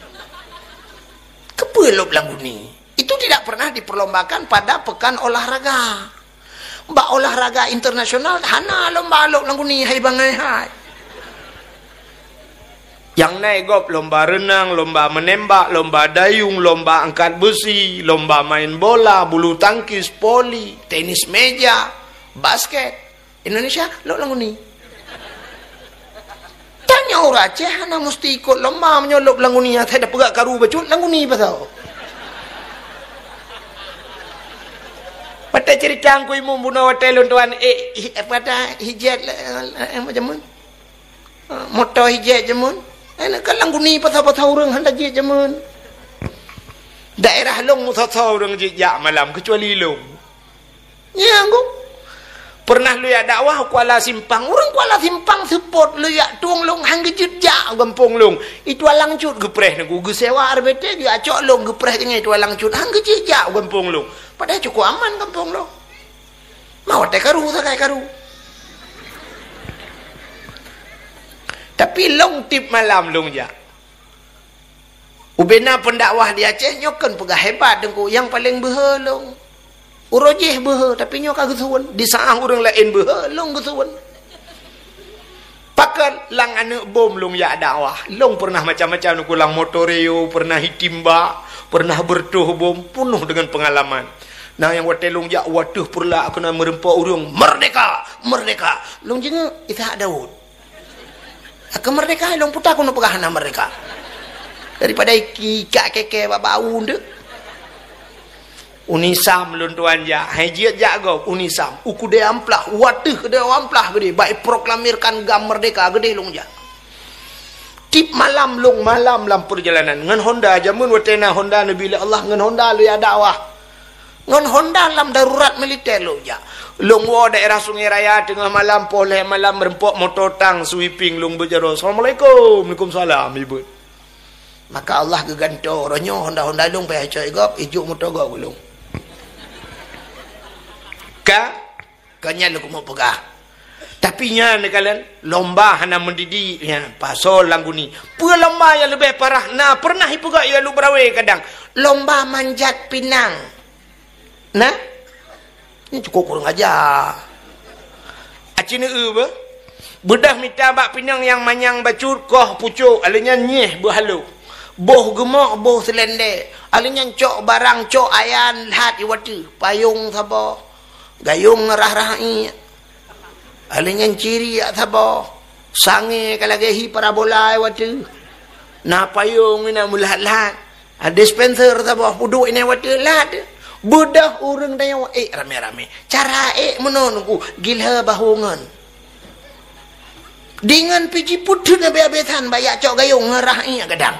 Kepa lop langguni? Itu tidak pernah diperlombakan pada pekan olahraga. Mbak olahraga internasional hana lomba lop langguni hai bangai hai. Yang naik gop lomba renang, lomba menembak, lomba dayung, lomba angkat besi, lomba main bola, bulu tangkis, poli, tenis meja, basket. Indonesia lop langguni. Tanya orang Aceh hana mesti ikut lomba menyolop langguni. Saya dah pegak karu bacut langguni pasal. Pada cerita angku imu bunuh hotel tuan eh pada hijat macam mana? Motor hijat jamun. Eh kan langguni pasal-pasal orang hendak hijat jamun. Daerah long musasau orang hijat malam kecuali long. Ya angku. Pernah lu ya dakwah Kuala Simpang. Orang Kuala Simpang support lu ya tuang long hang gejut jak gampung long. Itu alang cut gepreh nagu gesewa R B T dia acok long gepreh dengan itu alang cut hang gejut jak gampung long. Padahal cukup aman kampung long. Mau teh karu sakai karu. Tapi long tip malam long ja. Ubena pendakwah di Aceh nyokan pegah hebat dengku yang paling behe long. Urojeh behe tapi nyo kagak suwen di saang orang lain behe long gesuwen. Pakat lang anak bom long ya dakwah. Long pernah macam-macam nu kulang motoreo, pernah hitimba, pernah bertuh bom penuh dengan pengalaman. Nah yang wate long ya waduh purla aku nak merempak urang merdeka, merdeka. Long jenga Ishak Daud. Aku merdeka long putar aku nak pegah merdeka. Daripada iki kak keke babau ndek. Unisam lun tuan ja hajiat jago unisam uku de amplah waduh de amplah gede baik proklamirkan gam merdeka gede long ja tip malam long malam lam perjalanan ngan Honda jamun watena Honda nabi Allah ngan Honda lu ya dakwah ngan Honda lam darurat militer long ja long wo daerah Sungai Raya tengah malam poleh malam rempok motor tang sweeping long berjaro assalamualaikum waalaikumsalam ibu maka Allah geganto ronyo Honda Honda long pe coy gop ijuk motor gop long ka kanya lu mau pegah tapi nya kalian lomba hana mendidik ya pasal langguni pua lomba yang lebih parah nah pernah ipegak ya lu berawe kadang lomba manjat pinang nah ini cukup kurang aja acina e bedah minta bak pinang yang manyang bacut koh pucuk alanya nyeh berhalu boh gemak boh selende alanya cok barang cok ayan hat iwatu payung sabo gayung ngerah-rahi alanya ciri ya sabo sange kalagahi parabola watu na payung ina mulat-lat dispenser sabo pudu ina watu lat budah urang dayo eh rame-rame cara eh menonku gilha bahungan Dengan piji putih na beabetan bayak cok gayung ngerahnya kadang.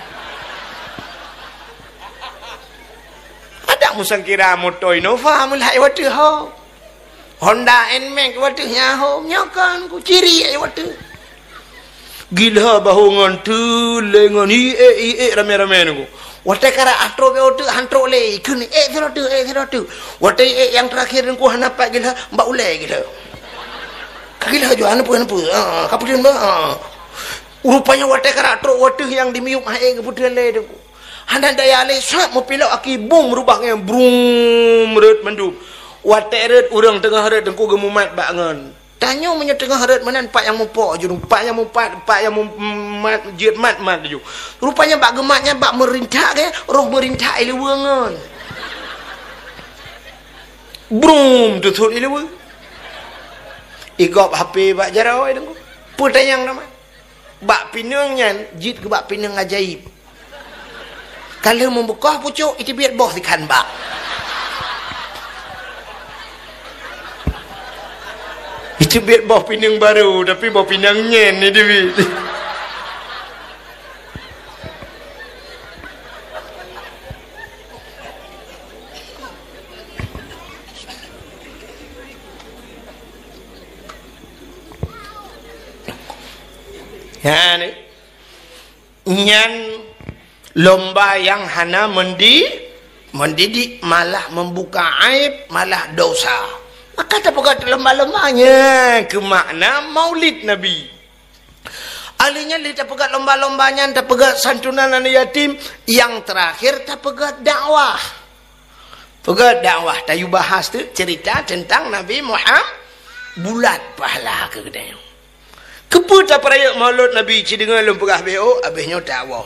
Ada musang kira motor Innova mulai waktu ho. Honda N-Max waktu nyaho nyakan ku ciri ai waktu. Gila bahungan tu lengan i e i e rame-rame nunggu. Waktu kara atro be waktu hantro le kini e zero tu e zero tu. Waktu e yang terakhir ku hanapak gila mbak ule gila. Gila jo anu pun anu ah kaputin ba ah. Rupanya waktu kara atro waktu yang dimiup hae keputin le tu. Handa daya le sat mo pilak aki bum rubahnya brum ret mendum. Waktu ret urang tengah ret dengku gemumat bangun. Tanya punya tengah ret mana pak yang mupok je pak yang mupat pak yang mumat jet mat mat je. Rupanya bak gematnya bak merintah ke roh merintah ile wengon. Brum tutul ile we. Igop H P bak jarau ai dengku. Putayang nama. Bak pinangnya jit ke bak pinang ajaib. Kalau membuka pucuk itu biar boh ikan bak. Itu biar bawa pinang baru, tapi bawa pinang nyen ni dia. Ya ni, nyan lomba yang hana mendi, mendidik malah membuka aib, malah dosa. Maka tak pegat lomba-lombanya ke makna maulid Nabi. Alinya li tak pegat lomba-lombanya, tak pegat santunan anak yatim. Yang terakhir tak pegat dakwah. Pegat dakwah. Tayu bahas tu cerita tentang Nabi Muhammad. Bulat pahala ke kedai. Kepu tak peraya maulud Nabi. Cidengar lempegah B O. Habisnya dakwah.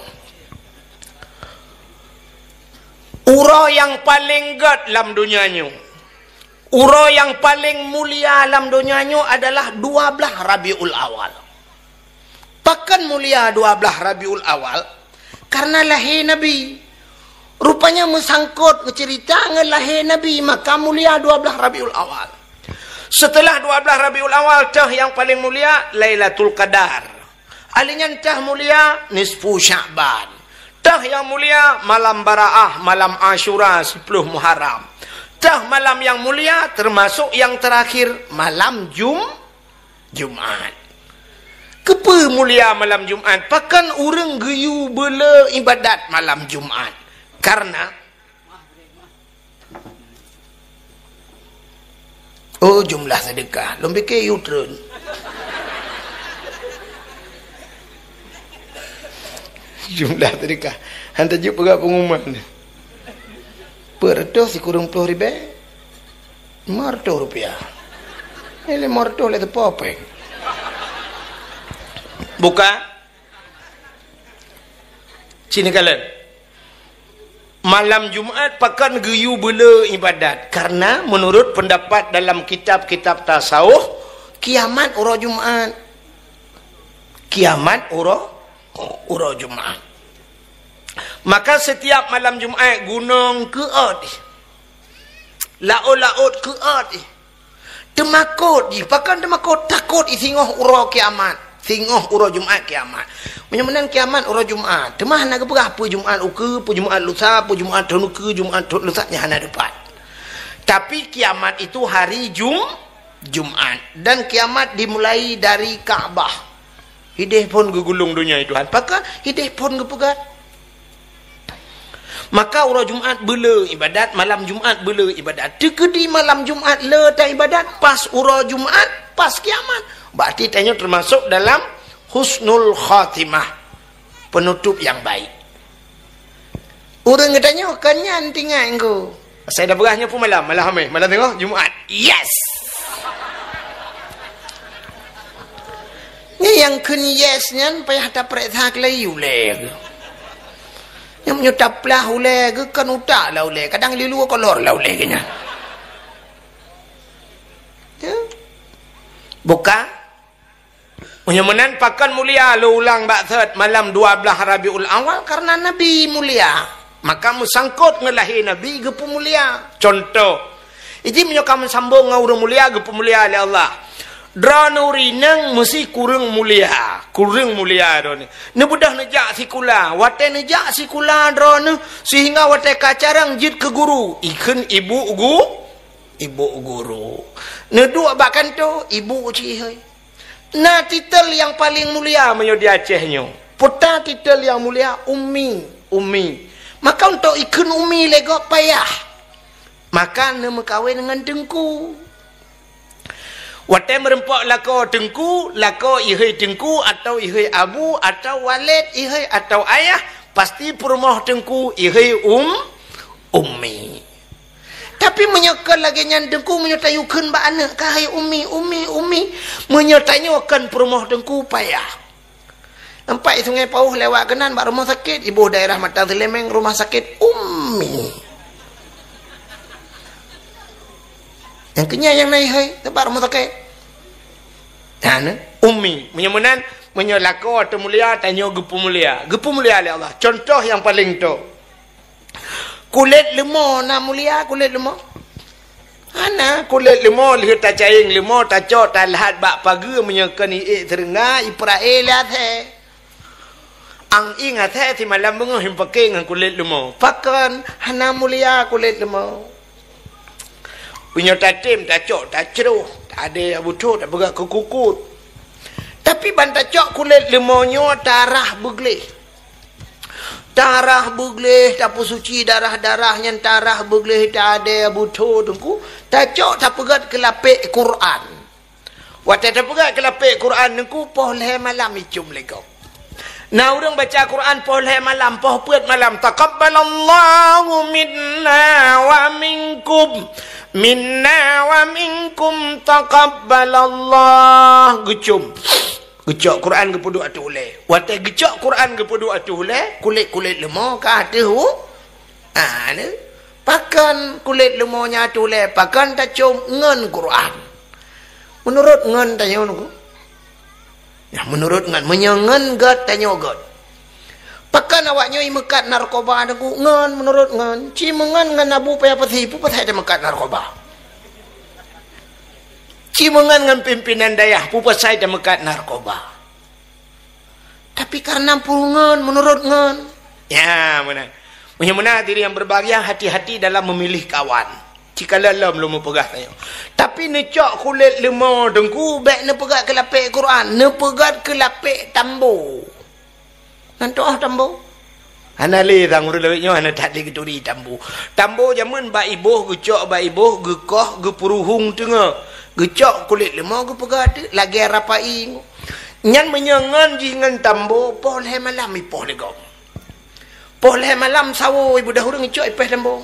Ura yang paling gat dalam dunianya. Ura yang paling mulia dalam dunianya adalah dua belas Rabiul Awal. Pakan mulia dua belas Rabiul Awal karena lahir Nabi. Rupanya mesangkut ke cerita ngelahir Nabi, maka mulia dua belas Rabiul Awal. Setelah dua belas Rabiul Awal, tah yang paling mulia Lailatul Qadar. Alinya tah mulia nisfu Sya'ban. Tah yang mulia malam Baraah, malam Asyura sepuluh Muharram. Tah malam yang mulia termasuk yang terakhir malam Jum Jumaat. Kepa mulia malam Jumaat? Pakan orang geyu bela ibadat malam Jumaat. Karena oh jumlah sedekah. Lom fikir you turun. Jumlah sedekah. Hantar je pegang pengumuman ni. Perdos si kurang puluh ribu, marto rupiah. Ini marto le tu popeng. Buka. Sini kalian. Malam Jumaat pakan geyu bela ibadat. Karena menurut pendapat dalam kitab-kitab tasawuf, kiamat ura Jumaat. Kiamat ura ura Jumaat. Maka setiap malam Jumaat gunung keot, laut-laut keot, temakut, pakan temakut takut isingoh uro kiamat, singoh uro Jumaat kiamat. Menyamanan kiamat uro Jumaat. Temah nak berapa Jumaat uke, pu Jumaat lusa, pu Jumaat tahun uke, Jumaat tahun lusa nyahana depan. Tapi kiamat itu hari Jum Jumaat dan kiamat dimulai dari Kaabah. Hidih pun gegulung dunia itu. Pakai hidih pun gepegat. Maka ura Jumaat bela ibadat, malam Jumaat bela ibadat. Tekedi malam Jumaat le tak ibadat, pas ura Jumaat, pas kiamat. Berarti tanya termasuk dalam husnul khatimah, penutup yang baik. Orang katanya, kanyan tinggal engkau. Saya dah berahnya pun malam, malam hamil. Malam tengok, Jumaat. Yes! Ni yang kun yes-nya, payah tak periksa kelayu le. Yang menyutap lah oleh ke kan utak lah oleh. Kadang lilu kolor lah oleh kena. Ya. Buka. Menyamanan pakan mulia lu ulang baksat malam dua belas Rabiul Awal karena Nabi mulia. Maka musangkut ngelahir Nabi gepu mulia. Contoh. Ini menyokam sambung ngau mulia gepu mulia oleh Allah. Dra nuri nang mesti kurang mulia. Kurang mulia dra ni. Ne budah nejak sikula. Wate nejak sikula dra ni. Sehingga wate kacarang jid ke guru. Ikan ibu gu. Ibu guru. Ne dua bahkan tu ibu cihai. Nah titel yang paling mulia menyo di Acehnya. Putar titel yang mulia ummi. Ummi. Maka untuk ikan ummi lego payah. Maka ne mekawin dengan dengku. Watai merempak lako dengku, lako ihai dengku atau ihai abu atau walid ihai atau ayah, pasti perumah dengku ihai um ummi. Tapi menyokal lagi nyan dengku menyotayukan ba anak kahai ummi ummi ummi menyotanyakan perumah dengku payah. Nampak sungai Pauh lewat kanan bak rumah sakit, ibu daerah Mata Selemeng rumah sakit ummi. Yang kenyang yang naik hai tempat rumah sakit. Dan ummi menyemunan menyolako atau mulia tanya gepu mulia. Gepu mulia oleh Allah. Contoh yang paling tu. Kulit lemah nak mulia kulit lemah. Ana kulit lemah lihat tak caing lemah tak cok tak lahat bak pagi menyekan i terenga Israel lihat he. Ang ingat he si malam bengah him pakai dengan kulit lemah. Pakan hana mulia kulit lemah. Punya tatim, tak cok, tak ceruh. Tak ada abu tu, tak bergerak ke kukut. Tapi bantak cok kulit lemahnya darah bergelih. Darah bergelih, tak suci darah-darahnya darah bergelih. Tak ada abu tu, tunggu. Tak cok, tak bergerak ke lapik Quran. Waktu tak bergerak ke lapik Quran, tunggu, pohleh malam icum legok. Nah, orang baca Quran pohleh malam, poh puat malam. Taqabbalallahu minna wa minkum. Minna wa minkum taqabbalallah. Gecum. Gecok Quran ke puduk atu uleh. Watai gecok Quran ke puduk atu uleh, kulit-kulit lemah ke atu. Ah, ni. Pakan kulit lemahnya atu uleh, pakan tak cum ngan Quran. Menurut ngan tanya nunggu. Ya, menurut ngan menyengan gat tanya gat. Pakan awaknya imekat narkoba nunggu ngan menurut ngan. Ci mengan ngan abu payah pasipu pasai ada mekat narkoba. Ci mengan ngan pimpinan dayah pu pasai ada mekat narkoba. Tapi karena pulungan menurut ngan. Ya, mana? Menyemuna diri yang berbahagia hati-hati dalam memilih kawan. Jika lalam lu pegah tanya. Tapi necok kulit lemah dengku baik ne pegat ke lapik Quran, ne pegat ke lapik tambo. Nanti ah tambo. Ana le tang urulnya ana tak le geturi tambo. Tambo zaman ba ibuh gecok ba ibuh gekoh gepuruhung tengah. Gecok kulit lemah ge pegat lagi rapai. Nyan menyangan jingan tambo poleh malam ipoh legom. Poleh malam sawo ibu dahurung gecok ipeh tambo.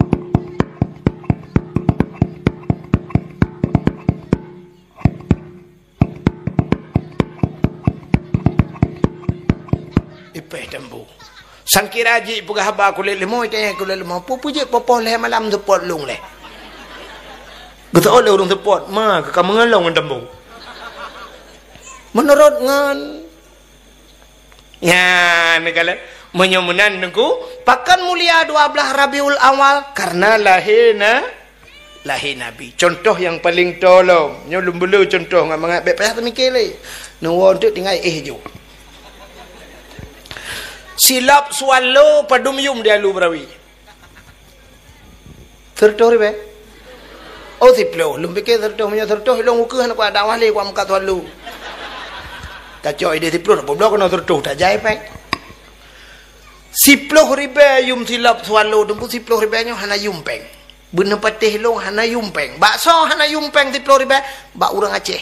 Ipeh tambo. Sangkira ji pegah haba kulit lemah tanya kulit lemah. Pu puje popol leh malam tepot lung leh. Betul oleh orang tepot ma ke kamu ngalong dengan tambo. Menurut ngan. Ya, negala menyemunan nengku pakan mulia dua belas Rabiul Awal karena lahirna lahir Nabi. Contoh yang paling tolong. Nyo lumbulu contoh ngam ngak bek payah temikir le. Nuwon tu tinggal eh jo. Silap swallow padum yum dia lu brawi. Tertori be. Oh siplo, lumpike tertoh punya tertoh long ukeh nak dakwah le kwa muka swallow. Tak coy dia siplo nak blok kena tertoh tak jai pe. Siplo ribe yum silap swallow tunggu siplo ribe nyo hana yum peng. Bener patih long hana yum peng. Bakso hana yum peng siplo ribe bak urang Aceh.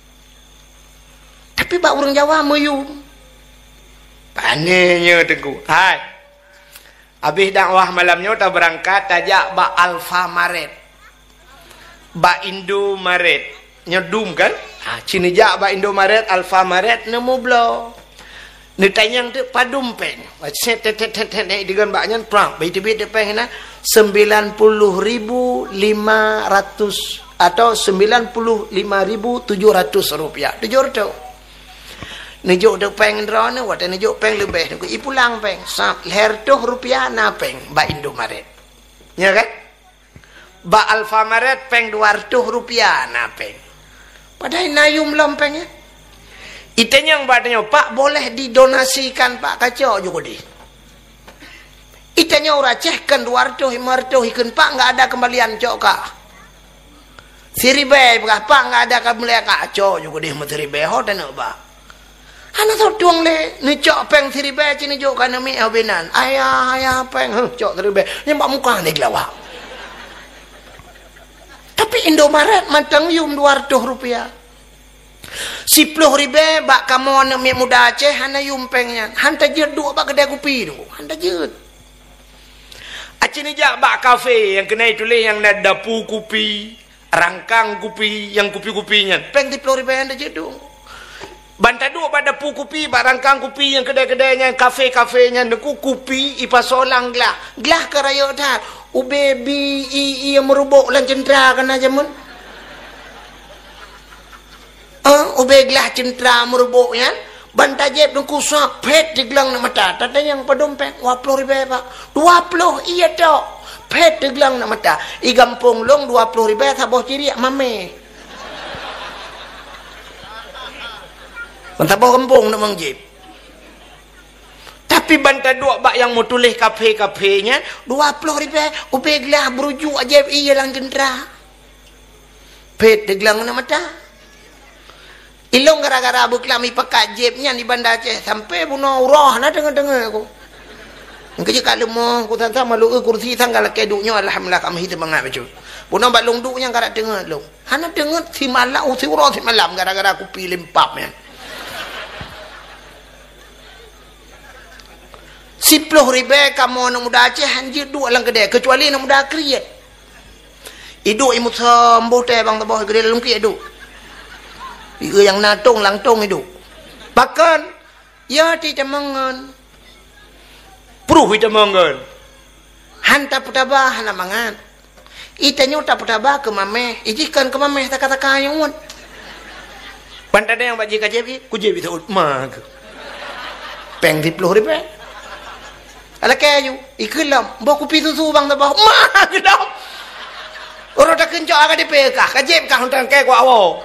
Tapi bak urang Jawa meyum. Panenya tengku. Hai. Habis dakwah malamnya tak berangkat tajak ba Alfamaret. Ba Indomaret. Nyedum kan? Ha cinijak ba Indomaret Alfamaret nemu blo. Ni tanyang tu padum peng. Set tet tet tet dengan baknya prang. Bait-bait peng na sembilan puluh ribu lima ratus atau sembilan puluh lima ribu tujuh ratus rupiah. Tujuh ratus. Nejuk dek peng dra ne wat nejuk peng lebih ne ipulang peng sap leher tuh rupiah na peng ba Indomaret. Ya kan? Ba Alfamaret peng dua ratus rupiah na peng. Padahal nayum lompengnya. Itanya yang badanya, Pak boleh didonasikan Pak kacau juga di. Itanya orang cehkan dua ratus lima ratus ikan Pak nggak ada kembalian cok kak. Siribe Pak nggak ada kembalian kacau juga di siribe hotel Pak. Anak tu tuang le ni cok peng siribe cini jok kan mi abenan. Ayah ayah peng cok siribe. Ni Pak muka ni gelawak. Tapi Indomaret matang yum dua ratus rupiah. Sepuluh ribu bak kamu anak mi muda Aceh hana yum pengnya. Hanta jut dua bak kedai kopi tu. Hanta jut. Aceh ni jak bak kafe yang kena tulis yang ada dapu kopi, rangkang kopi, yang kopi-kopinya. Peng sepuluh ribu hanta jut tu. Bantai dua bak dapu kopi, bak rangkang kopi yang kedai-kedainya, kafe-kafenya, neku kopi ipa solang gelah. Gelah ke raya dah. Ube bi i yang merubuk lan cendera kan aja mun. Uh, ube gelah cendera merubuk ya. Bantai jeb nungku sak pet di gelang nak mata. Tada yang pedompeng dua puluh ribu Pak. dua puluh iya tok. Pet di gelang nak mata. I gampung long dua puluh ribu saboh ciri mame. Saboh kampung nak mangjib. Tapi bantai dua bak yang mau tulis kafe-kafenya dua puluh ribu. Ube gelah berujuk aja iya lang cendera. Pet di gelang nak mata. Ilong gara-gara abu kelami pakai jebnya di Banda Aceh sampai bunuh roh nak dengar-dengar aku. Engkau je kalau mau aku tak tahu malu kursi tanggal keduknya alhamdulillah kami hidup mengat betul. Bunuh bak lungduknya gara dengar long. Hana dengar si malam si roh si malam gara-gara aku pilih empapnya. Sepuluh ribu kamu anak muda Aceh anjir dua lang kedai kecuali anak muda kriat. Iduk imut sembuh teh bang tabah gede dalam kriat iduk. Iga yang natung langtung itu. Bahkan ya tidak mangan. Pruh tidak mangan. Hanta putabah hana mangan. Itanya tak putabah ke mameh. Ijikan ke mameh tak kata kayun. Pantada yang baji kajebi, kujebi tak mag. Peng di puluh ribu. Ala kayu, ikelam, bawa kopi susu bang tabah. Mag dong. Orang tak kencok agak dipekah, kajeb kah untuk kayak gua awal.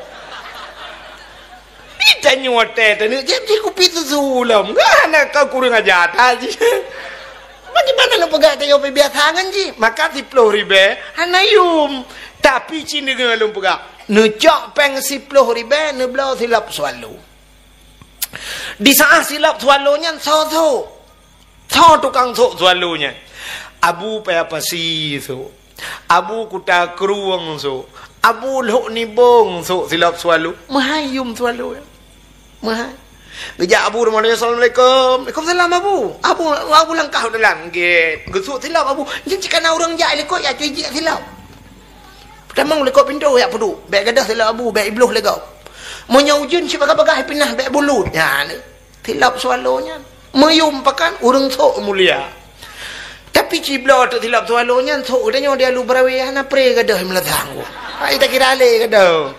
Kita nyote tu ni jadi kopi tu sulam. Gana kau kurang ajar aja. Bagaimana nak pegang tayo biasa kan ji? Maka sepuluh ribu hanayum. Tapi cini dengan lu pegang. Nucok peng sepuluh ribu neblau silap selalu. Di saat silap selalunya so-so. So tukang so selalunya. Abu payah pasi so. Abu kuta keruang so. Abu lok ni bong so silap selalu. Mahayum selalu. Mahal. Gejak Abu Rahman Assalamualaikum. Waalaikumsalam Abu. Abu Abu langkah dalam gate. Gesuk silap Abu. Jadi kan orang jai lekok ya cuci silap. Pertama lekok pintu ya pedu. Beg gadah silap Abu, beg ibluh legau. Monya ujun si bagai-bagai pinah beg bulut. Ya ni. Silap swallonya. Mayum pakan urang sok mulia. Tapi cibla tu silap swallonya sok udahnya dia lu berawi ana pre gadah melatang. Ai tak kira le gadah.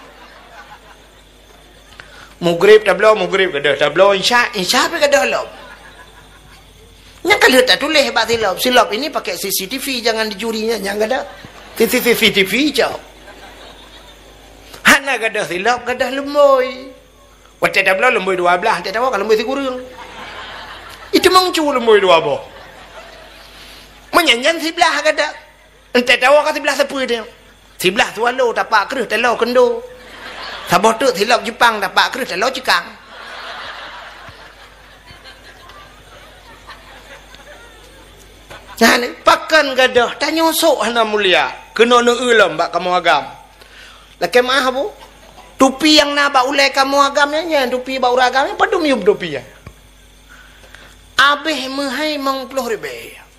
Mugrib tablo mugrib gadah tablo insya insya apa gadah lo. Yang kalau tak tulis hebat silap silap ini pakai C C T V jangan dicurinya jangan gadah C C T V jauh. Hana gadah silap gadah lemboy. Waktu tablo lemboy dua belah tak tahu kalau lemboy sigurung. Itu mangcu lemboy dua boh. Menyanyian sebelah gadah. Entah tahu kan sebelah siapa dia. Sebelah tu lo tapak kerus telo kendo. Sabah tu silap Jepang dapat kerus telo cekang. Nah ni pakan gadah tanya sok hana mulia. Kena nu ulam bak kamu agam. Laki maaf bu. Tupi yang nak bak ulai kamu agamnya nya tupi bak urang agamnya padum yub tupi ya. Abeh mahai mang puluh ribu.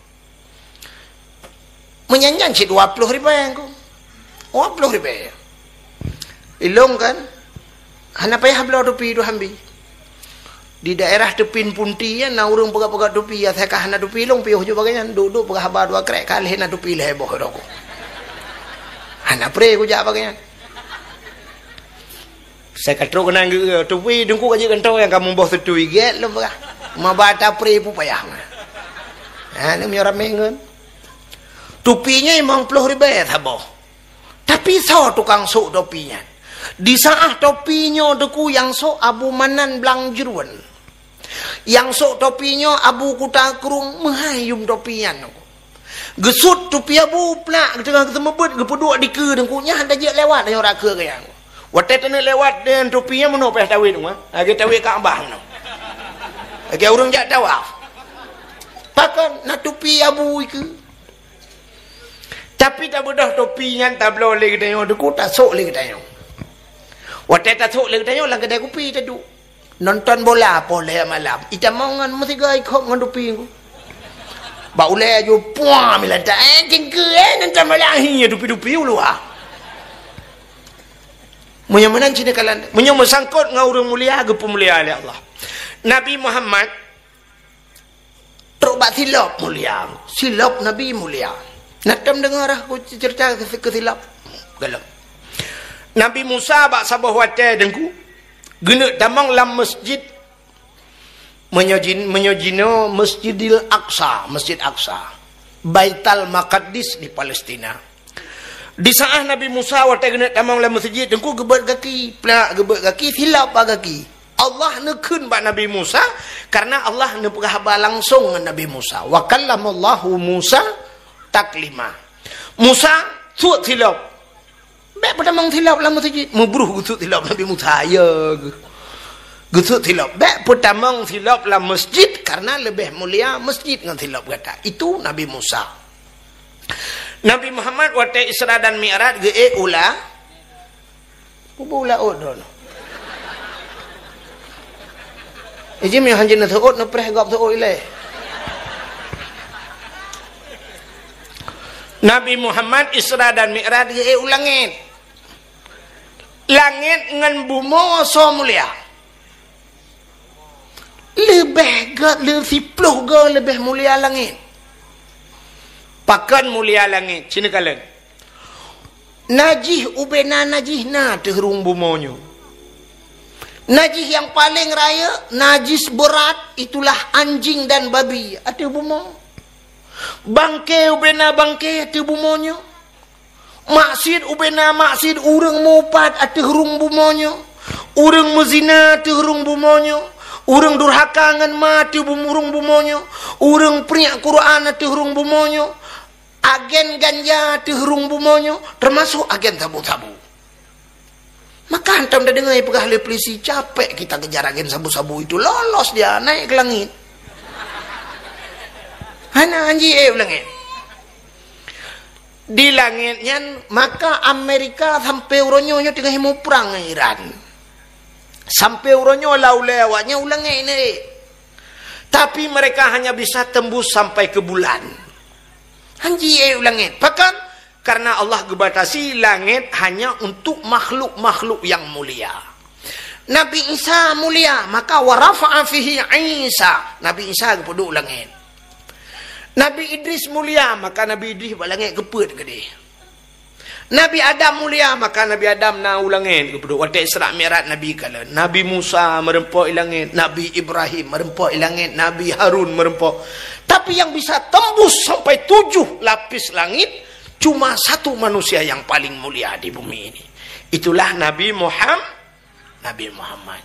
Menyanyian si dua puluh ribu yang ku. dua puluh ribu. Ilong kan hana payah belau tupi tu hambi di daerah tepin punti ya na urang pegak-pegak tupi ya saya hana tupi ilong piuh juga bagian duduk pegak habar dua krek kali hana tupi leh boh doko hana pre ku jak bagian saya katro kena tupi dengku kaji kentau yang kamu boh setui get lo pegak mabata pre pu payah ha ni orang mengen tupinya lima puluh ribu ya saboh tapi so tukang sok topinya Di saah topinya deku yang sok Abu Manan Blang Jerwan. Yang sok topinya Abu Kutakrung menghayum topian. Gesut topi Abu pelak tengah ketemu bet gepuduk di ke dengkunya ada je lewat ayo rak ke yang. Watet ni lewat dengan topinya meno peh tawid tu ah. Age tawid Kaabah no. Age urang jak tawaf. Pakan nak topi Abu ke. Tapi tak bedah topi yang tak boleh kita yang deku tak sok lagi kita yang. Watet tak sok lagi kita yang lang kedai kopi tadu. Nonton bola boleh malam. Ita mau ngan mesti gay kok ngan topi ku. Ba ule jo puah milanta eh jengke eh nonton bola hi topi-topi ulu ah. Munya menan cina kalan. Munya mesangkut ngau urang mulia ge pemulia oleh Allah. Nabi Muhammad terobak silap mulia. Silap Nabi mulia. Natam dengar aku cerita kesilap. Galak. Nabi Musa bak sabah watai dengku. Gena damang lam masjid menyojin menyojino Masjidil Aqsa, Masjid Aqsa. Baitul Maqdis di Palestina. Di saat Nabi Musa watai gena damang lam masjid dengku gebet kaki, pelak gebet kaki, silap kaki. Allah nekun bak Nabi Musa karena Allah nepegah langsung dengan Nabi Musa. Wa kallamallahu Musa taklima. Musa suat silap. Baik pada mang silap lah masjid. Mubruh gusut silap Nabi Musa ya. Gusut silap. Baik pada mang silap lah masjid karena lebih mulia masjid dengan silap kata. Itu Nabi Musa. Nabi Muhammad waktu Isra dan Mi'raj ge e ula. Kubu ula odon. Ijim yang hanjin na thuot na preh gap thuot ilai. Nabi Muhammad Isra dan Mi'raj ge e ulangit. Langit ngan bumo so mulia. Lebih gak lebih puluh gak lebih mulia langit. Pakan mulia langit. Sini kalian. Najih ubena najih na terung bumonyo. Najis yang paling raya, najis berat, itulah anjing dan babi. Ada bumo. Bangkai ubena bangkai, ada bumonya. Maksud ubena maksud, urang mupat, ada hurung bumonya. Urang mezina, ada hurung bumonya. Urang durhaka ngan ma, ada hurung bumonya. Urang periak Quran, ada hurung bumonya. Agen ganja, ada hurung bumonya. Termasuk agen sabu-sabu. Maka hantam dah dengar pegah oleh polisi, capek kita kejar agen sabu-sabu itu, lolos dia naik ke langit. Hana anji eh langit. Di langitnya maka Amerika sampai uronyonya tengah mau perang dengan Iran. Sampai uronyo lau lewatnya ulang ini. Tapi mereka hanya bisa tembus sampai ke bulan. Anji eh langit. Bahkan karena Allah gebatasi langit hanya untuk makhluk-makhluk yang mulia. Nabi Isa mulia, maka warafa'a fihi Isa. Nabi Isa kepuduk langit. Nabi Idris mulia, maka Nabi Idris balangit keput gede. Nabi Adam mulia, maka Nabi Adam na ulangit kepuduk. Waktu Isra Mi'raj Nabi kala. Nabi Musa merempok langit, Nabi Ibrahim merempok langit, Nabi Harun merempok. Tapi yang bisa tembus sampai tujuh lapis langit cuma satu manusia yang paling mulia di bumi ini. Itulah Nabi Muhammad. Nabi Muhammad.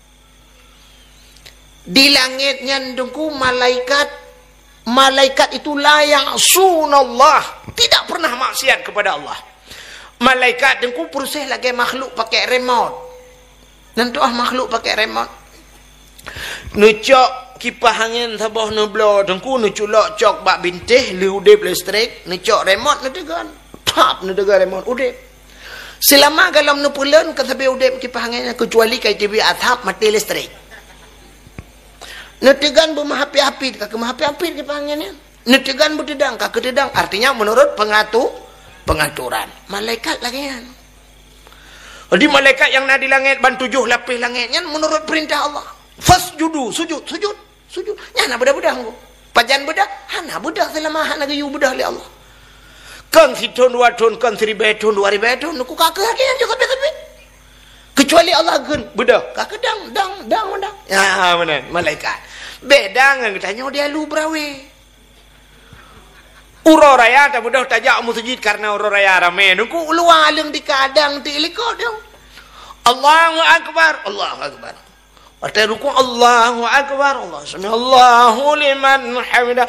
Di langitnya dengku malaikat. Malaikat itulah yang sunallah. Tidak pernah maksiat kepada Allah. Malaikat dengku proses lagi makhluk pakai remote. Nanti ah makhluk pakai remote. Nucok kipas angin sabah nu blow dengku nu culok cok bak bintih li udip listrik nu cok remote nu tegan tap nu tegan remote udip selama galam nu pulen ke sabe udip kipas angin kecuali kai T V atap mati listrik nu tegan bu mahapi-hapi ka mahapi-hapi kipas anginnya nu tegan bu tedang ka tedang artinya menurut pengatur pengaturan malaikat lagi kan. Jadi malaikat yang ada di langit ban tujuh lapis langitnya menurut perintah Allah fasjudu sujud sujud sujud nyana budak-budak aku pajan budak hana budak selama hana gayu budak li Allah kan siton wadon kan seribeton dua ribeton aku kakek yang juga betul kecuali Allah gen budak kakek dang dang dang dang ya mana malaikat beda ngan tanya dia lu brawe uro raya tak budak tajak masjid karena uro raya rame aku luar leng di kadang ti liko dia Allahu akbar, Allahu akbar. Waktu ruku Allahu akbar, Allah sami Allahu liman hamidah,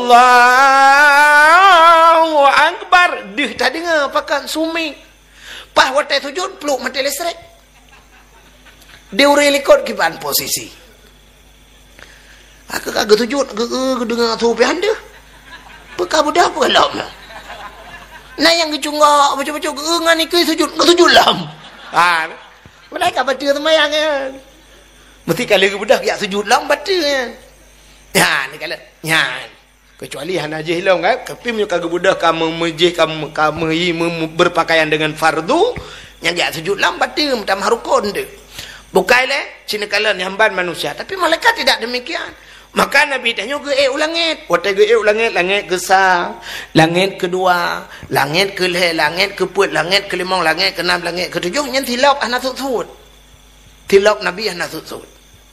Allahu akbar. Dih tak dengar pakan sumi. Pas waktu sujud peluk mati listrik. Dia urang likut kiban posisi. Aku kagak sujud, aku dengar tu pian dia. Peka budak apa lam. Nah yang kecungak macam-macam ngan ikut sujud, enggak sujud lam. Ha, mereka baca semayang kan. Mesti kalau ke budak yak sujud lam baca kan. Ya, ni kalau ya. Kecuali hana jihlam kan, tapi punya kagak budak kamu mejih kamu kamu berpakaian dengan fardu, yang yak sujud lam baca macam harukun dia. Bukan le, cina kalan hamban manusia, tapi malaikat tidak demikian. Maka Nabi tanya ke eh langit. Waktu ke eh langit, langit kesang, langit kedua, langit ke leh, langit ke put, langit ke limang, langit ke enam, langit ke tujuh. Yang tilap anak sud-sud. Tilap Nabi anak sud-sud.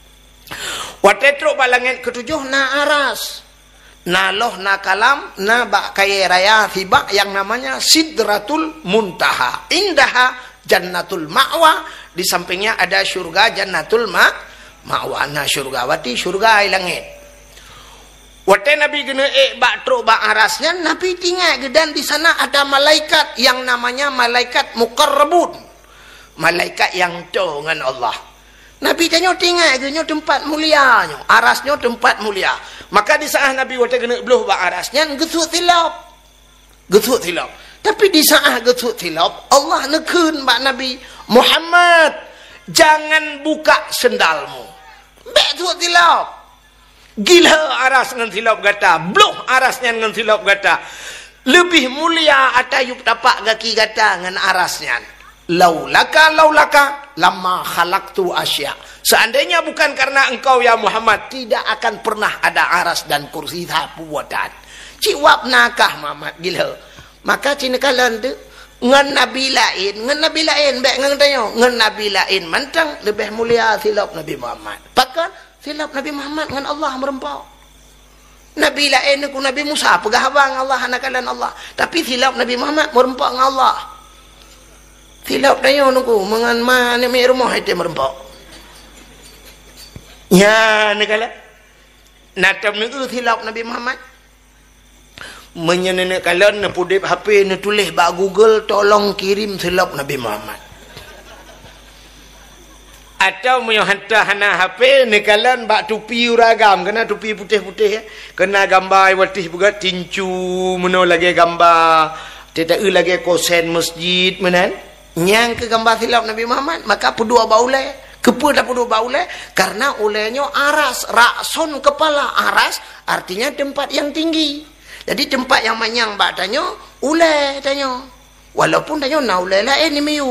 Waktu teruk ba langit ke tujuh, na aras. Na loh, na kalam, na bak kaya raya tiba yang namanya Sidratul Muntaha. Indaha Jannatul Ma'wa. Di sampingnya ada syurga Jannatul Ma' Ma'wa. Nah syurgawati, syurga langit. Waktu Nabi kena eh bak truk bak arasnya, Nabi tinggal dan di sana ada malaikat yang namanya malaikat muqarrabun. Malaikat yang jauh dengan Allah. Nabi tanya tinggal kena tempat mulia, arasnya tempat mulia. Maka di saat Nabi waktu kena beluh bak arasnya, gesut tilap. Gesut tilap. Tapi di saat gesut tilap, Allah nekun bak Nabi Muhammad, jangan buka sendalmu. Bek tu tilap. Gila aras dengan tilap gata. Bloh arasnya dengan tilap gata. Lebih mulia atayup tapak kaki gata dengan arasnya. Laulaka laulaka lama khalaqtu asya. Seandainya bukan karena engkau ya Muhammad, tidak akan pernah ada aras dan kursi sapu buatan. Ciwap nakah Muhammad gila. Maka cina kalan tu ngan Nabi lain, ngan Nabi lain, baik ngan tanya, ngan Nabi lain mantang lebih mulia silap Nabi Muhammad. Pakan silap Nabi Muhammad ngan Allah merempau. Nabi lain ku Nabi Musa pegah abang Allah anakalan Allah. Tapi silap Nabi Muhammad merempau ngan Allah. Silap tanya nuku mengan mana mai rumah itu merempau. Ya nakala. Natam nu silap Nabi Muhammad. Menyenenek kalian na pudip H P na tulis bak Google tolong kirim silap Nabi Muhammad. Atau mau hantar hana H P na kalian bak tupi uragam kena tupi putih-putih ya. Kena gambar watih buka tincu meno lagi gambar tidak lagi kosen masjid menan nyang ke gambar silap Nabi Muhammad maka pudua baule kepa dah pudua baule karena ulenya aras rakson kepala aras artinya tempat yang tinggi. Jadi tempat yang manyang bak tanya, ulai tanya. Walaupun tanya, na ulai lah eh ni miyu.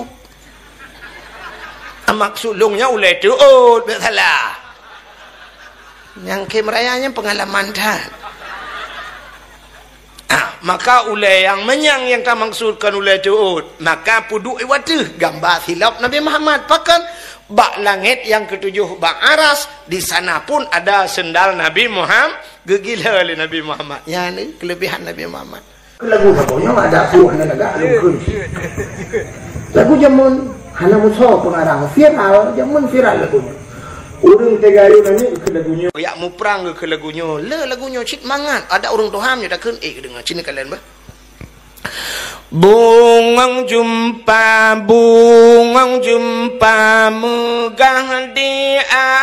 Maksud lungnya ulai tu, oh, salah. Yang kemerayanya pengalaman dah. Ah, maka ulai yang manyang yang tak maksudkan ulai tu, oh. Maka puduk iwatu, gambar silap Nabi Muhammad. Pakan bak langit yang ketujuh bak aras, di sana pun ada sendal Nabi Muhammad. Gegila oleh Nabi Muhammad. Ya ni kelebihan Nabi Muhammad. Lagu apa yang ada suah hana laga lagu. Lagu zaman hana musuh pengarang viral, zaman viral lagu. Urang tegayu nani ke lagunya. Ya mu perang ke lagunya. Le lagunya cik mangat. Ada orang Tuhan yang dah kun eh dengar cina kalian bah. Bungang jumpa, bungang jumpa megah di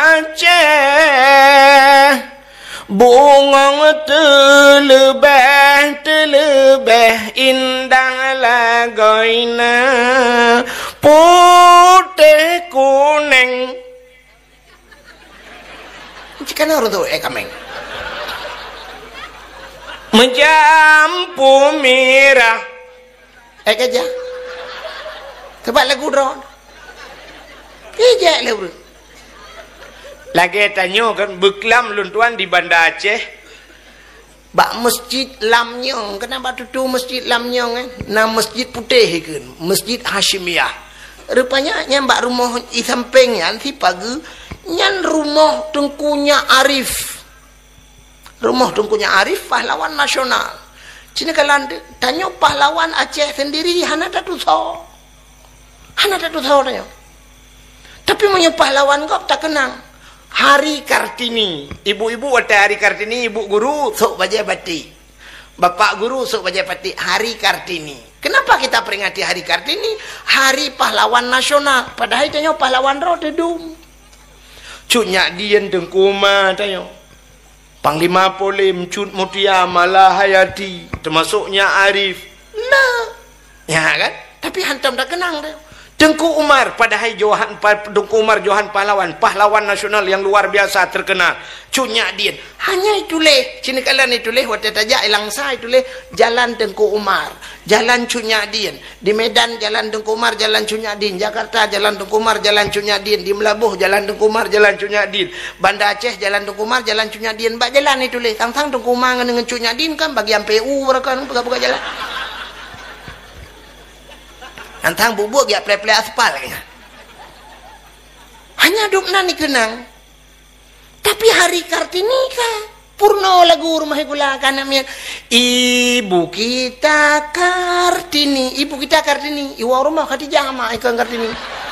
Aceh. Bungang terlebih, terlebih indah lagoina putih kuning. Jika orang tu eh kameng. Menjampu merah. Eh kerja. Sebab lagu drone. Kerja lagu. Lagi tanya kan beklam luntuan di Banda Aceh. Bak masjid Lamnyong. Kenapa tu masjid Lamnyong kan? Nama masjid putih kan. Masjid Hashimiyah. Rupanya yang bak rumah di sampingnya si pagi nyan rumah Tengkunya Arif. Rumah Tengkunya Arif pahlawan nasional. Cina kalan tanya pahlawan Aceh sendiri hana tak tahu. Hana tak tahu tanya. Tapi punya pahlawan kau tak kenang. Hari Kartini. Ibu-ibu ada Hari Kartini, ibu guru sok baca batik. Bapak guru sok baca batik. Hari Kartini. Kenapa kita peringati Hari Kartini? Hari pahlawan nasional. Padahal tanya pahlawan roh dedum. Cuknya Dian Dengkuma tanya. Panglima Polim, Cut Mutia, Malahayati, termasuknya Arif. Nah. Ya kan? Tapi hantam tak kenang dah. Tengku Umar, padahal Johan, Tengku Umar Johan pahlawan, pahlawan nasional yang luar biasa terkenal. Cunyak Din. Hanya itu leh. Sini kalian itu leh. Waktu tajak ilang sah itu leh. Jalan Tengku Umar. Jalan Cunyak Din. Di Medan Jalan Tengku Umar, Jalan Cunyak Din. Jakarta Jalan Tengku Umar, Jalan Cunyak Din. Di Melabuh Jalan Tengku Umar, Jalan Cunyak Din. Banda Aceh Jalan Tengku Umar, Jalan Cunyak Din. Bak jalan itu leh. Tang-tang Tengku Umar dengan Cunyak Din kan bagian P U mereka buka-buka jalan. Antang bubuk dia play-play aspal ya. Hanya dukna ni kenang. Tapi Hari Kartini kah purno lagu rumah gula kanamian. Ibu kita Kartini, ibu kita Kartini, iwa rumah Khadijah ma ikan Kartini.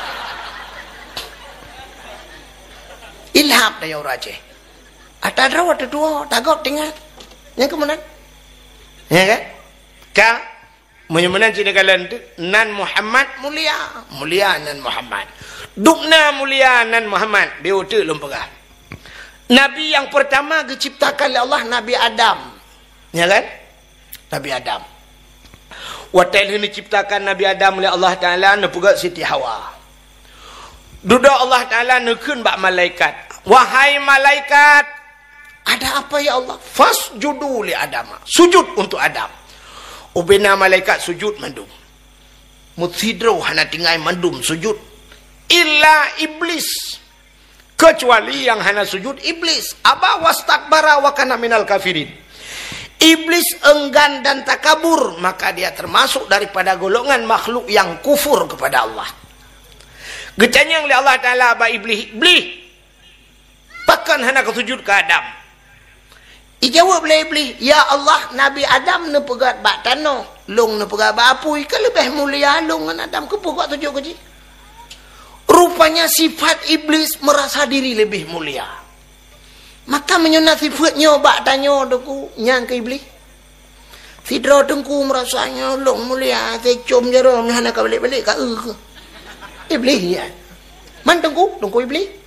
Ilham dah ya orang Aceh. Ada rawat dua, tagok tinggal. Yang kemudian, ya kan? Ka Menyamanan cina kalian tu Nan Muhammad mulia. Mulia Nan Muhammad. Dukna mulia Nan Muhammad. Dia tu lumpagah. Nabi yang pertama diciptakan oleh Allah Nabi Adam. Ya kan? Nabi Adam. Waktu ini diciptakan Nabi Adam oleh Allah Ta'ala nepugak Siti Hawa. Duduk Allah Ta'ala nekun bak malaikat. Wahai malaikat, ada apa ya Allah? Fasjudu li Adam. Sujud untuk Adam. Ubina malaikat sujud mandum. Mutsidro hana tinggai mandum sujud. Illa iblis. Kecuali yang hana sujud iblis. Aba wastakbara wa kana minal kafirin. Iblis enggan dan takabur. Maka dia termasuk daripada golongan makhluk yang kufur kepada Allah. Gecanyang li Allah Ta'ala aba iblis. Iblis. Bahkan hana kesujud ke Adam. Ijawab oleh iblis, ya Allah, Nabi Adam ne pegat bak tanah, long ne pegat bak apui, ke lebih mulia long dengan Adam ke pegat tujuh kecil. Rupanya sifat iblis merasa diri lebih mulia. Maka menyunat sifatnya bak tanya deku nyang ke iblis. Sidra dengku merasanya long mulia, saya cium jara hana ka balik-balik ka e ke. Iblis ya. Man dengku, dengku iblis.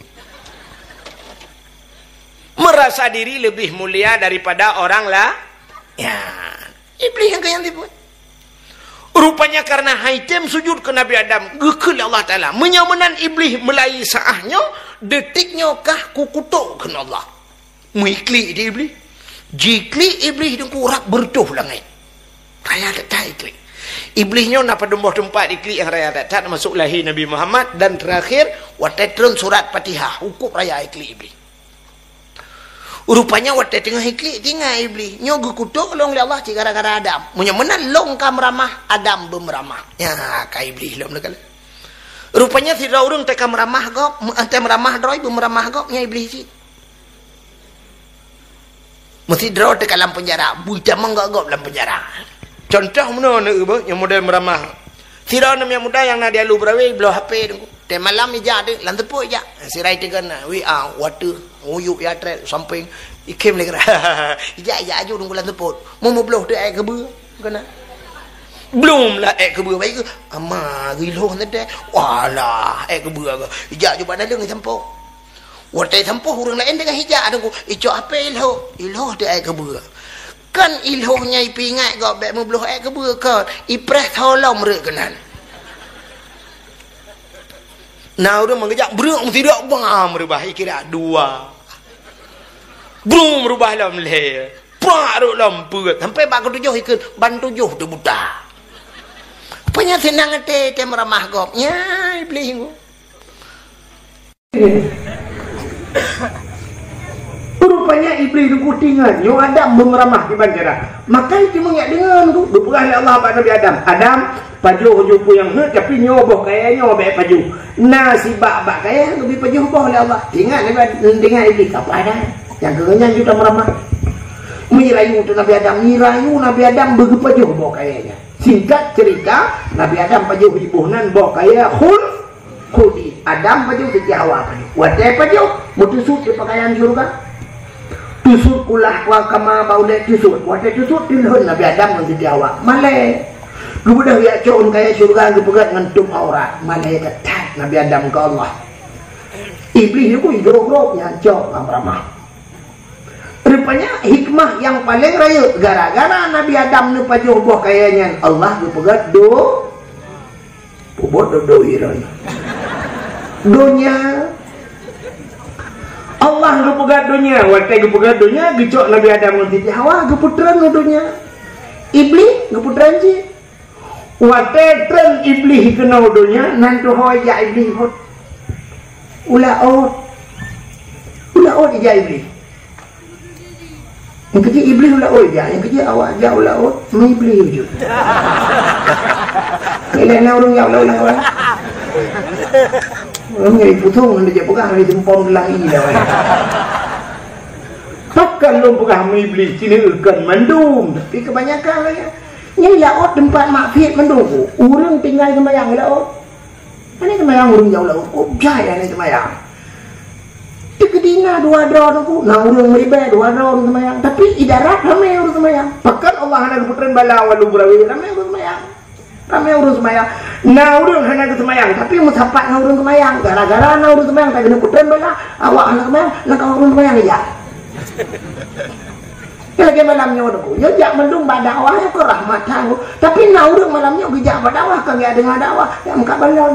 Merasa diri lebih mulia daripada orang lah. Ya, iblis yang kaya dibuat. Rupanya karena haitem sujud ke Nabi Adam, gekul Allah Ta'ala. Menyamanan iblis melai saahnya, detiknya kah kukutuk ke Allah. Muikli di iblis. Jikli iblis dengku rak bertuh langit. Raya tak ikli. Iblisnya nak pada tempat ikli yang raya tak masuk lahir Nabi Muhammad. Dan terakhir, watetron surat Fatihah. Hukum raya ikli iblis. Rupanya waktu tengah iklik tinggal iblis. Nyogu kutuk long li Allah ci gara-gara Adam. Munya menan long kam ramah Adam bemeramah. Ya ka iblis long dekat. Rupanya si urang teh kam ramah gop, ante meramah droi bemeramah gop nya iblis ci. Mesti draw teh dalam penjara, buta menggak gop dalam penjara. Contoh mana ne eueuh yang model meramah. Si ro yang muda yang na dia lu brawe belah H P dengku. Teh malam ija de lan tepu ija. Si rai tegan we a water uyuk ya tre samping ikem lagi ija ija aju dunggu lan teput mau mau beloh de ai kebeu kana belum lah ai kebeu baik ke ama giloh tadi walah ai kebeu ke ija aju pada deung sampo watai sampo urang lain dengan hija dengku ijo apa ilho ilho de ai kebeu kan ilho nyai pingat gok bek mau beloh ai kebeu ke ipres tolong merek kenan. Nah udah mengejak beruk tidak bang merubah kira dua. Belum merubah dalam leher. Parut dalam perut. Sampai bak ketujuh ikut ban tujuh tu buta. Punya senang teh teh meramah gop. Ya iblis. Rupanya iblis itu tinggal. Yang Adam memeramah di banjara. Maka itu menyak dengan tu. Berperah oleh Allah pada Nabi Adam. Adam pajuh jupu yang hut tapi nyoboh kayaknya obek pajuh. Nah si bak-bak kaya lebih pajuh boh oleh Allah. Ingat dengan iblis apa ada? Yang kenyang juga meramah. Mirayu tu Nabi Adam, mirayu Nabi Adam begitu boh kayanya. Singkat cerita Nabi Adam pajuh ibuhnan boh kaya khul khudi. Adam paju Siti Hawa paju. Watai paju mutusut di pakaian syurga. Tusut kulah wa kama baule tusut. Watai tusut dilhun Nabi Adam dan Siti Hawa. Malai. Kemudian ya coun kaya syurga gepegat ngentum aurat. Malai ketat Nabi Adam ke Allah. Iblis itu hidrogrop nyancok ramah. Rupanya hikmah yang paling raya gara-gara Nabi Adam ni paju buah kayanya Allah gepegat do bobot do do iron. Dunia Allah gepegat dunia, watai gepegat dunia, gecok Nabi Adam dan Siti Hawa geputran dunia. Iblis geputran si. Watai tren iblis kena dunia, nanti hoja iblis hot. Ulah ot. Ulah ot ija iblis. Yang kecil iblis ulah ot ija, yang kecil awak aja ulah ot, mai iblis je. Kelena orang yang ulah ulah. Orang yang putung dia pegang dia tempom gelang ini dah. Takkan lu pegang iblis sini ikan mandum, tapi kebanyakan lah ya. Ni laut tempat maksiat mandum. Orang tinggal sembahyang laut. Mana sembahyang orang jauh laut. Oh jaya ni sembahyang. Kedina dua drone aku, nah urang meribah dua drone sembahyang. Tapi idarat ramai urang sembahyang. Bahkan Allah hendak putran bala walu brawi ramai urang sembahyang. Ramai urang sembahyang. Nah urang hendak sembahyang, tapi musapat nah urang sembahyang. Gara-gara nah urang sembahyang tak kena putran bala, awak hendak sembahyang, nak kau urang sembahyang aja. Lagi malamnya aku, yo jak mendung badawah ya ke rahmatan. Tapi nah urang malamnya gejak badawah kang ya dengar dakwah, ya muka balon.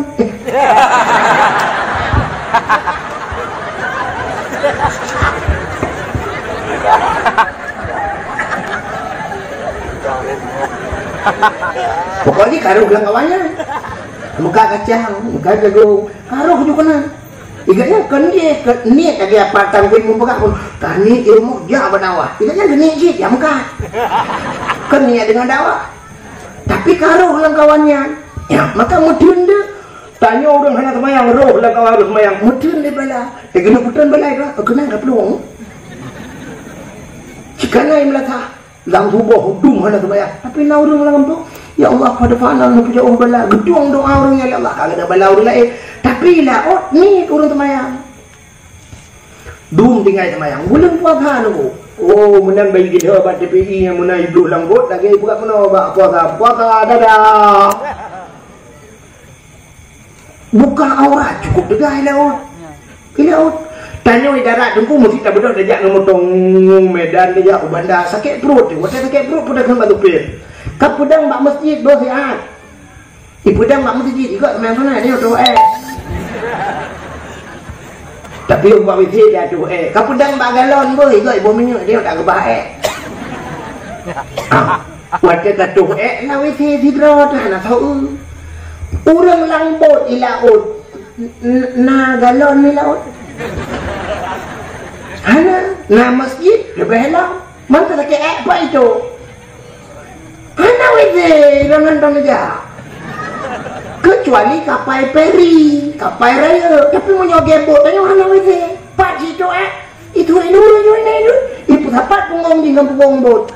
Pokoknya karuh bilang kawannya muka kacang, muka jagung karuh juga kena iganya kan dia niat lagi apa tanggung membuka pun tani ilmu dia bernawah iganya geni sih ya muka kan niat dengan dakwah tapi karuh bilang kawannya ya maka mudun deh tanya orang hendak semayang roh bilang kawan harus semayang mudun dia bala dia kena putran bala itu kena tak peluang jika naik melata lang subuh hudung hendak semayang tapi na orang bilang tu ya Allah pada fana nak jauh bala gedung doa orang ya Allah kagak ada bala orang lain tapi lah oh ni orang semayang dum tinggal semayang bulan puasa tu oh menang bagi kita buat T P I yang menang hidup lambut lagi buka mana buat puasa puasa dadah buka aurat cukup degai laut laut tanya idarat tunggu mesti tak betul dejak ngemotong Medan dejak bandar sakit perut tu waktu sakit perut pun dah kena batu pil kap pedang bak masjid bersihat ibu pedang bak masjid ikut main mana dia tu eh tapi orang buat wisi dia tu eh kap pedang bak galon ber ikut ibu minyak dia tak gebah eh waktu tak tu eh na wisi tidro tu nak tahu orang langbot di laut na galon ni laut hana na masjid lebih helang mana tak eh apa itu hana weze jangan dong aja kecuali kapal peri kapal raya tapi mau nyoge bot tanya hana weze pak itu eh itu itu itu itu ibu dapat punggung di punggung bot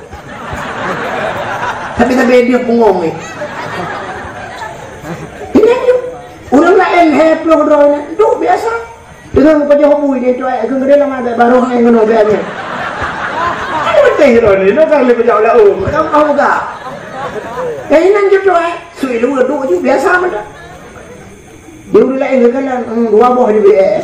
tapi tapi dia punggung ni ini tu orang lain heplo drone tu biasa dengan apa jauh bui dia tu eh ke gede lama ada baru yang kena biarnya ada betul drone ni nak kali berjauh lah um kamu tahu tak eh ini je tu eh sui lu dua je biasa macam dia udah lain kekalan dua buah dia eh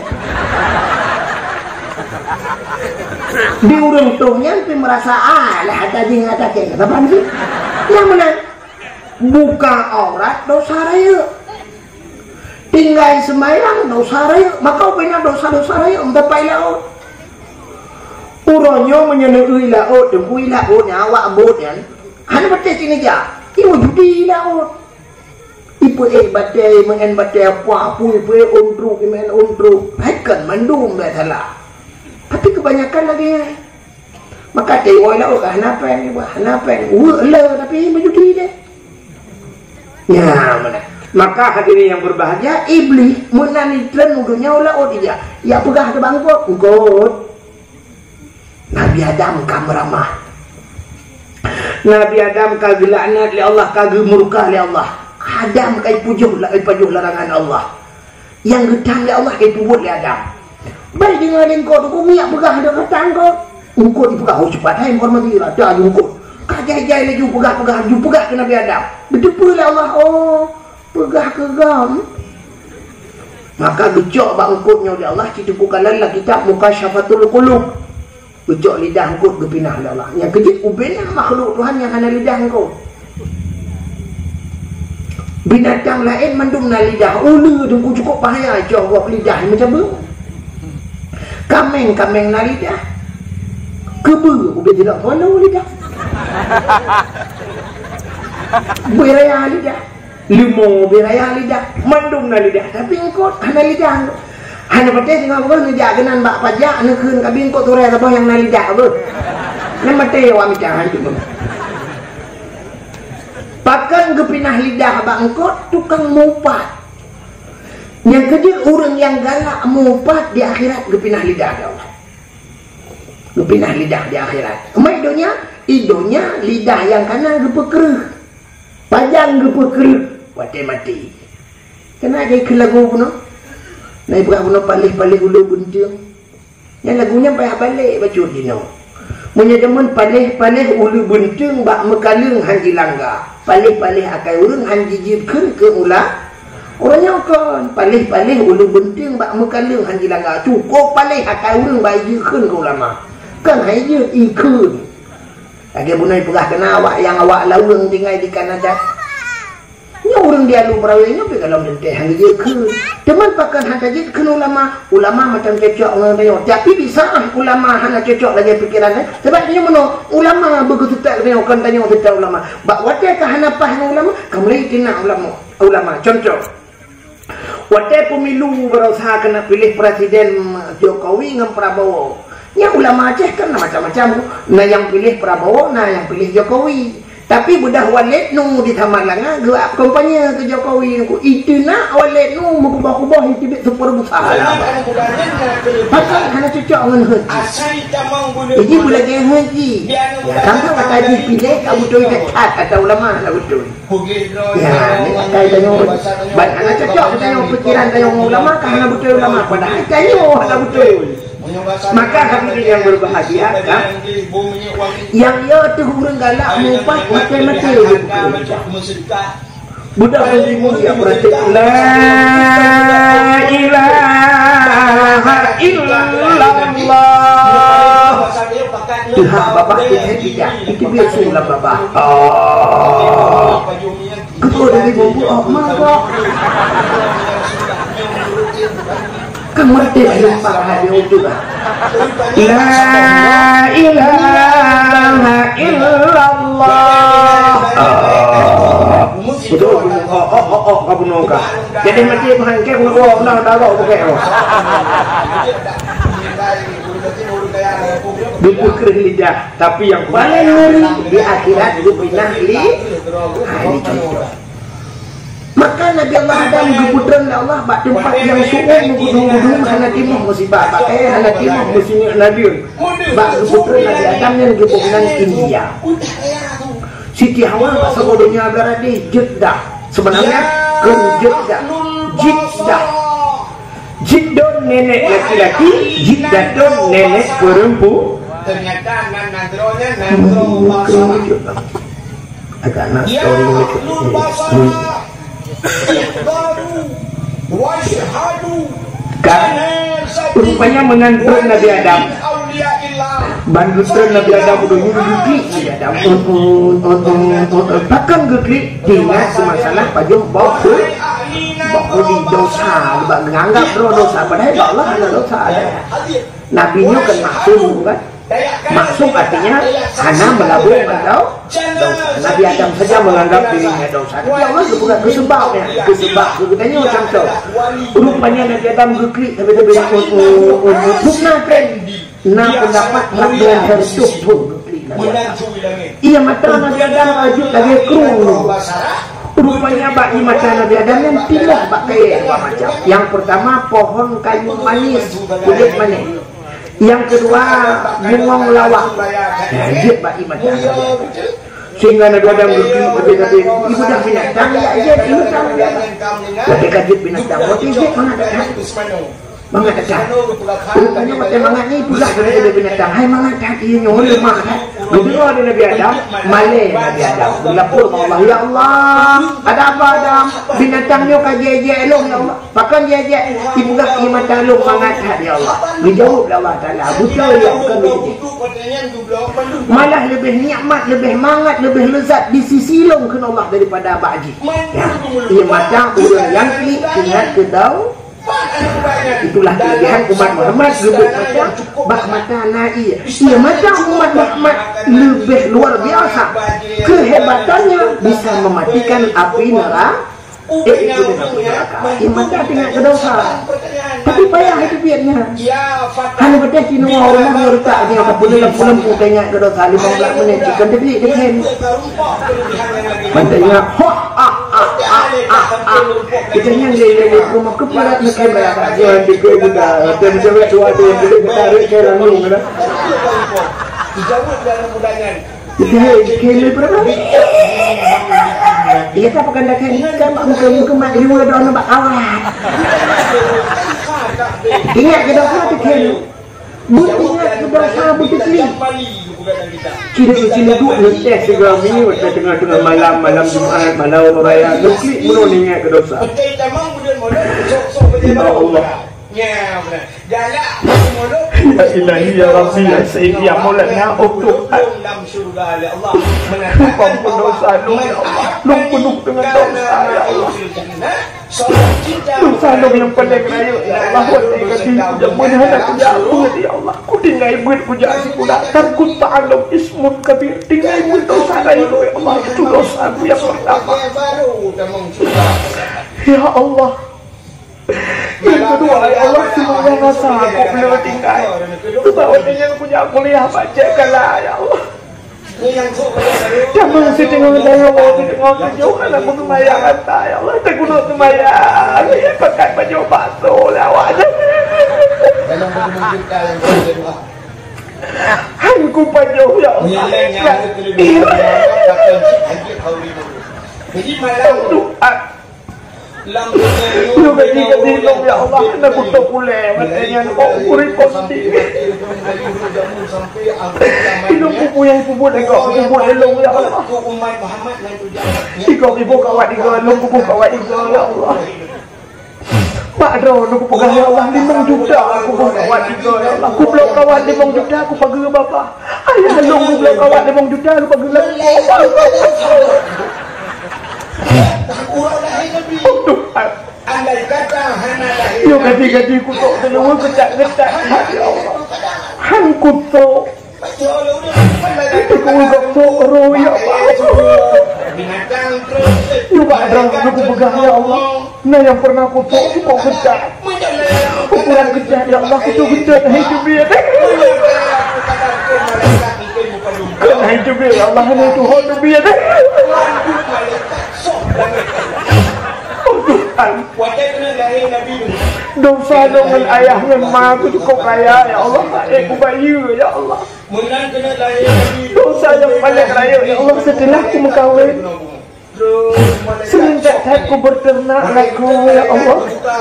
dia urang tu nyampe merasa ah lah ada jing ada kek apa sih yang mana buka aurat dosa raya tinggal sembahyang dosa raya maka punya dosa-dosa raya untuk pai laut uronyo menyenui laut dengkui laut nyawa ambut kan hanya betul sini je ibu judi laut ibu eh batai mengen batai apa apu ibu eh undru imen undru haikan mandum dah salah tapi kebanyakan lagi maka tewoi laut kan apa ni buat apa ni ulah tapi berjudi deh ya mana maka hadirin yang berbahagia iblis menani tren udunya laut dia ya pegah ke bangkot ngkot Nabi Adam kam ramah Nabi Adam kagak laknat li Allah kagak murka li Allah Adam kai pujuh la pajuh larangan Allah Yang gedang ya Allah itu buat ya Adam. Baik dengan engkau tu minyak pegah ada ketang kau. Engkau dipegah oh cepat hai hormati ada engkau. Kajai-jai lagi pegah-pegah ju pegah ke Nabi Adam. Betul ya Allah oh pegah ke gam. Maka gejok bak engkutnya oleh Allah citukukan lalah kitab Mukasyafatul Qulub. Gejok lidah engkut gepinah oleh Allah. Yang kejit ubinah makhluk Tuhan yang hana lidah engkau. Binatang lain mendumna lidah ulu tunggu cukup bahaya jawab lidah macam apa kameng-kameng na lidah kebe ubin tidak tahu lidah beraya lidah limau beraya lidah mendumna lidah tapi engkau hana lidah hana patah dengan apa lidah kenan bak pajak nekun kabin kau turai apa yang na lidah apa nan mati wa micahan tu pakan gepinah lidah abang engkau tukang mupat. Yang kedua orang yang galak mupat di akhirat gepinah lidah Allah. Gepinah lidah di akhirat. Emang idonya? Idonya lidah yang kanan gepekereh. Panjang gepekereh. Wate mati. Kena jadi ke lagu pun. Naik berapa pun palih-palih ulu buntung. Yang lagunya payah balik baca dino. Menyedemen palih-palih ulu buntung bak mekalung hanji langgar. Palih-palih akai urang hanji jibkeun ke ulah. Orangnya kan palih-palih ulu buntung bak mekalung hanji langgar. Cukup palih akai urang bak jibkeun ke ulama. Kan hai je ikun. Lagi bunai perah kena awak yang awak lawang tinggal di Kanada. Nya urang dia lu perawainya pe kalau dente hanji jibkeun. Teman pakan hanji jibkeun ulama. Ulama macam cocok dengan dia. Tapi bisa ulama hana cocok lagi pikirannya. Sebab dia meno ulama begitu tak dia kan tanya kita ulama. Bak wate ka hana pah ulama, kamu lagi tina ulama. Ulama contoh. Wate pemilu berusaha kena pilih presiden Jokowi dengan Prabowo. Ya ulama Aceh kan macam-macam. Nah yang pilih Prabowo, nah yang pilih Jokowi. Tapi budak Walid nu di Tamalanga gelap kampanye ke Jokowi ku itu nak Walid nu mengubah-ubah itu super besar. Pasal hana cocok dengan haji. Jadi boleh dia haji. Ya kamu kata dipilih kamu tu dekat atau ulama lah betul. Ya ni kata tanya baik hana cocok tanya pikiran tanya ulama kan betul ulama padahal tanya hana betul. Maka kami yang berbahagia kan yang ya tu urang galak mupat mati-mati budak berimu dia berarti la ilaha illallah Tuhan bapak kita tidak itu biasa lah bapak oh kau dari bubu oh maka kamu mati dalam para dia juga. La ilaha illallah. Betul. Oh oh oh oh kamu nongka. Jadi mati bangke oh oh nah tahu pakai oh. Dipukul lidah, tapi yang paling ngeri di akhirat itu pinah li. Ini contoh. Maka Nabi Allah Adam keputusan Allah bak tempat yang suung mengudung-udung hana timah musibah bak eh hana timah musibah Nabi bak keputusan Nabi Adam yang keputusan India Siti Hawa bahasa bodohnya berada di Jeddah sebenarnya ke Jeddah Jeddah Jeddah nenek laki-laki Jeddah nenek perempuan ternyata nandronya nandro agak nak story kan rupanya mengantar Nabi Adam bantuan Nabi Adam udah nyuruh Nabi Adam bahkan geklik dengan semasalah pajung bokul bokul di dosa menganggap dosa padahal Allah ada dosa ada nabinya kan maksum kan maksum artinya hana melabur atau dosa. Nabi Adam saja menganggap dirinya dosa. Tapi Allah bukan kesebabnya, kesebab sebetulnya macam tu. Rupanya Nabi Adam geklik tapi tapi bukan tren. Nah pendapat nak dengan tertutup pun geklik Nabi Adam. Ia mata Nabi Adam ajut lagi kerung. Rupanya bagi mata Nabi Adam yang tidak pakai macam. Yang pertama pohon kayu manis, kulit manis. Yang kedua bungong lawak. Jadi bagi macam Sehingga ada adam begini tapi ibu dah binatang ya aja ibu tahu ya. Tapi kajib binatang, waktu itu mengatakan mengatakan rupanya mata mangat ni pula dari binatang. Hai mangat tak ia nyuruh lemah kan. Berdua ada Nabi Adam, malai Nabi Adam. Lapor Allah, ya Allah, ada apa Adam? Binatangnya kaji-kaji elok ya Allah. Pakan dia-dia ibu dah iman talung mangat tak ya Allah. Dijawab Allah Taala, betul ya bukan begitu. Malah lebih nikmat, lebih mangat, lebih lezat di sisi long ke Allah daripada baji. Ya, ia mata urang yang klik ingat ke tahu. Itulah kelebihan umat Muhammad lebih macam bak mata naik. Ia macam umat Muhammad lebih luar biasa. Kehebatannya bisa mematikan api neraka. Eh itu dengan neraka. Ia macam tinggal ke dosa. Tapi payah itu biarnya. Hanya betul kini orang rumah letak dia kapal dalam lempu tengok ke dosa lima belas menit. Kan dia dia kan. Mantanya ha ha ha ha ha. Kita yang lele rumah kepala nak bayar dia di ke budak. Dan cewek tua tu yang boleh tarik ke langsung kan. Dijawab dalam undangan. Jadi kele berapa? Ia tak pakai dah kele kan muka-muka mak dia mula dah nampak awak. Ingat ke dosa tu kele. But ingat ke dosa butik ni. Cina-cina duk ngetes segala ni waktu tengah-tengah malam, malam Jumaat, malam raya. Nuklik belum ingat ke dosa. Ya Allah. Ya ilahi ya Rabbi ya Sayyidi ya Maulana untuk Ampun dosa lu ya Allah. Lu penuh dengan dosa ya Allah. Dosa lu yang paling raya ya Allah. Waktu kati puja menghadap puja aku ya Allah. Ku tinggal buat puja si kuda. Takut ta'alum ismun kabir. Tinggal buat dosa raya ya Allah. Itu dosa aku yang pertama. Ya Allah. Yang kedua, ya Allah semoga rasa aku belum tinggal. Sebab yang punya kuliah baca kalah ya Allah. Jangan mesti tengok tengok mau tengok kejauhan aku semayang kata ya Allah. Tak guna semayang. Ya pakai baju basuh lawat. Aku baju ya Allah. Jadi malam doa. Lu kati-kati long ya Allah na kutok ule matanya oh kuri konti ilo pupu yang pupu nego pupu elong ya Allah ikaw ibu kawat ikaw long pupu kawat ikaw ya Allah Pak Dro lu pupu ya Allah limang juta aku pupu kawat ikaw ya Allah aku belum kawat limang juta aku pagi bapa ayah long aku belum kawat limang juta lu pagi lagi untuk andai kata hana lahir yo kati-kati kutok teluwa ketak-ketak ya Allah han kutok itu kutok ro ya Allah yo Pak Dang aku pegang ya Allah nah yang pernah kutok kutok ketak ukuran ketak ya Allah kutok ketak hidup dia kan hidup dia ya Allah ini Tuhan dia dosa dengan ayah dengan mak aku cukup raya ya Allah aku bayi ya Allah dosa yang paling raya ya Allah setelah aku berkahwin semenjak aku berternak aku ya Allah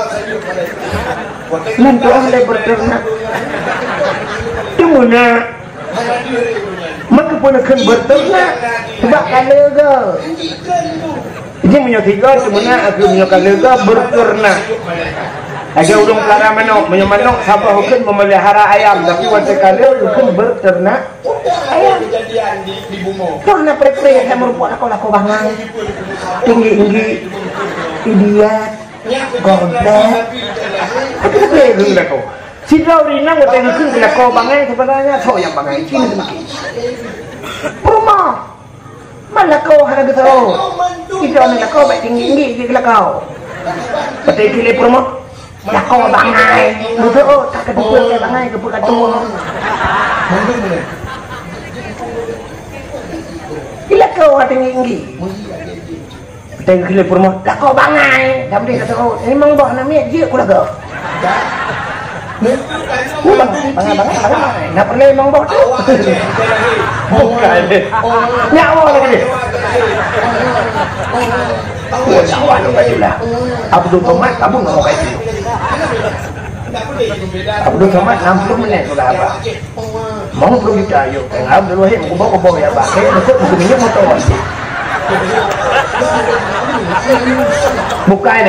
nanti anda berternak di mana maka pun akan berternak sebab kalau ke ini punya tiga cuma aku punya kalega berternak. Ada urung pelihara manok, punya manok siapa hukum memelihara ayam, tapi waktu kalega hukum berternak ayam. Kau nak pre-pre saya merupakan aku laku bangang, tinggi-tinggi, idiot, goblok. Apa tu yang nak kau? Si kau rinang waktu hukum laku bangang sebenarnya so yang bangang ini mungkin. Rumah. Mana kau harga tahu? Kita nak kau baik tinggi tinggi kita kau. Betul kile promo. Nak kau bangai. Betul tak kedua ke bangai ke bukan tu. Kile kau tinggi tinggi. Betul kile promo. Nak kau bangai. Dah boleh kata kau. Memang bah namanya je aku laga. Bangai bangai bangai. Nak perlu memang bah tu. Bukan dia. Nyawa lagi dia. Oh, nyawa tu bajulah. Abdul Somad kamu nak pakai itu. Abdul Somad enam puluh minit sudah apa? Mau belum kita ayo. Abdul Wahid aku bawa bawa ya pak. Saya masuk buku minyak motor. Buka ini.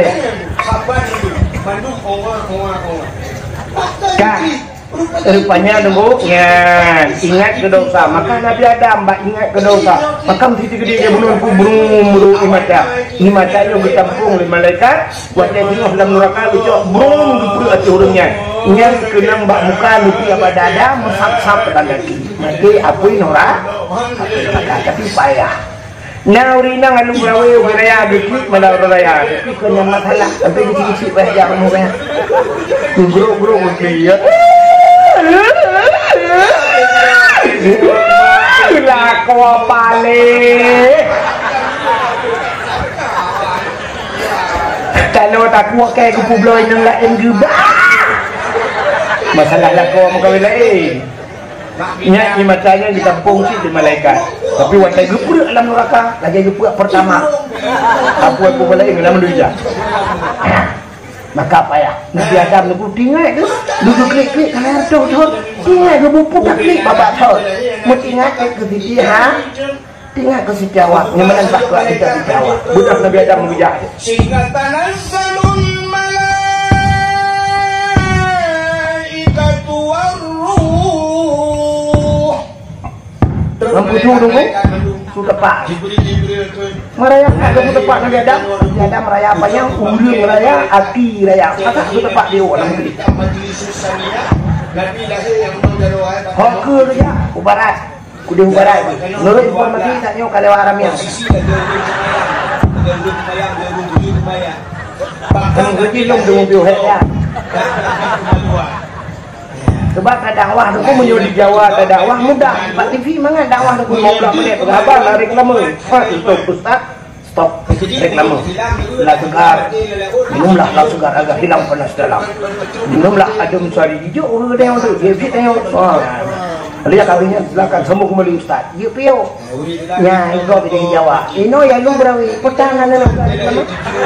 Kak, rupanya nunggu ya ingat ke dosa. Maka Nabi Adam mbak ingat ke dosa. Maka mesti gede dia bunuh burung burung imata. Imata yang ditampung oleh malaikat. Buat dia tengok dalam neraka ucap burung dipulih hati hurungnya. Yang kenang mbak muka nupi apa dada mesap-sap ke kaki. Nanti apui norak, tapi payah. Nah, urina ngalu brawe uraya dikit malah uraya. Tapi kena masalah sampai dikit-dikit bah jangan murah. Guru-guru dia. Lah kau pale. Kalau tak kuat kayak kupu bloy nang lain juga. Masalah lah kau mau kawin lain. Ingat ni macamnya ditampung si di malaikat. Tapi waktu gepuk dalam neraka, lagi gepuk pertama. Apa aku boleh dalam dunia. Maka apa ya? Nabi Adam tu tinggal tu, duduk klik-klik kalau tu tu, tinggal tu bupuk tak klik bapak tu. Mau tinggal ke sini ha? Tinggal ke sini Jawa. Yang mana tak kuat kita di Jawa. Budak Nabi Adam mengujar. Sehingga tanazzalul malaikatu warruh. Lampu dulu sudah pak. Merayakan kamu tepat Nabi Adam. Nabi Adam meraya apa yang ulu meraya api raya. Maka sudah tepat dia orang beli. Hoker ya, ubarat. Kuda ubarat. Menurut informasi tak nyo kalau aramnya. Kamu kerja long dengan biohet ya. Sebab tak dakwah tu pun menyuruh dakwah, tak dakwah mudah. Pak T V mana dakwah tu pun mau belah menit. Berapa lah reklama? Ha, stop Ustaz. Stop reklama. Lah segar. Minumlah lah segar agak hilang panas dalam. Minumlah adem sari hijau orang tengok tu. Dia fit tengok. Ha. Lihat kabinnya silakan semua kembali Ustaz. Ya pio. Ya, engkau pergi Jawa. Ino ya lu berawi. Pertahanan dalam reklama.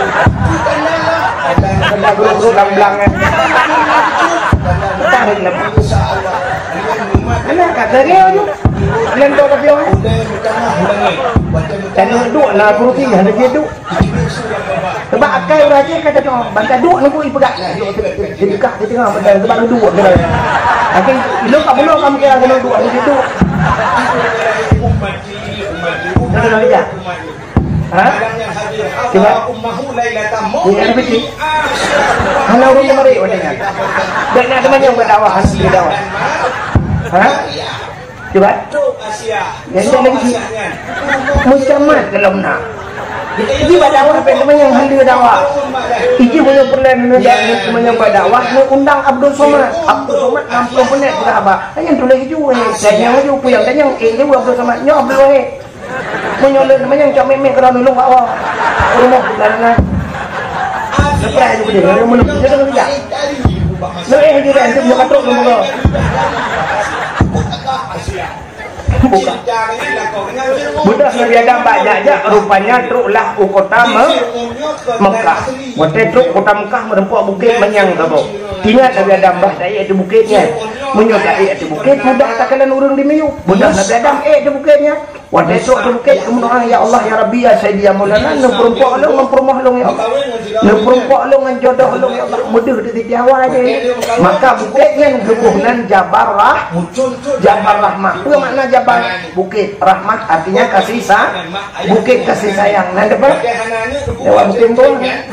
Ada guru-guru belang kan. Tarik lepas. Mana kata dia tu? Lain tu tapi orang. Dan duduk lah kursi ada dia duduk. Sebab akai raja kata tu bantai duduk nak pergi pegang. Dia dekat di tengah bantai sebab duduk kena. Akai lu tak belum kamu kira kena duduk di situ. Ada lagi tak? Ha? Coba. Ini ada betul. Kalau orang kemarin orang dan nak teman yang berdakwah hasil berdakwah. Ha? Coba. Dan ada lagi. Mucamat kalau nak. Ini berdakwah apa teman yang hasil berdakwah. Ini punya perlahan menjadi teman yang berdakwah. Undang Abdul Somad. Abdul Somad enam puluh minit sudah apa? Tanya tulis juga ni. Tanya juga puyang. Tanya eh dia Abdul Somad. Nyo Abdul Wahid. Menyolong teman yang cak memek kalau nulung kat awak. Rumah dan lepas tu dia dia menunggu dia tengok dia. Leh dia dah tu buka truk dulu. Buka. Budak Nabi Adam banyak-banyak rupanya truklah kota Mekah. Waktu truk kota Mekah merempuak bukit menyang tahu. Ingat Nabi Adam bah saya itu bukitnya. Menyodai itu bukit mudah takalan urang di Melayu. Budak Nabi Adam eh itu bukitnya. Waktu esok tu bukit kemudian ya Allah ya Rabbi ya Sayyidi ya Maulana nak perempuan long nak perempuan long ya Allah. Nak perempuan long dengan jodoh long ya Allah. Mudah di Jawa aja. Maka bukitnya gebuhnan Jabarrah. Jabar Rahmah. Apa makna Jabar? Bukit Rahmat artinya kasih sa. Bukit kasih sayang. Nah depan. Lewat bukit tu.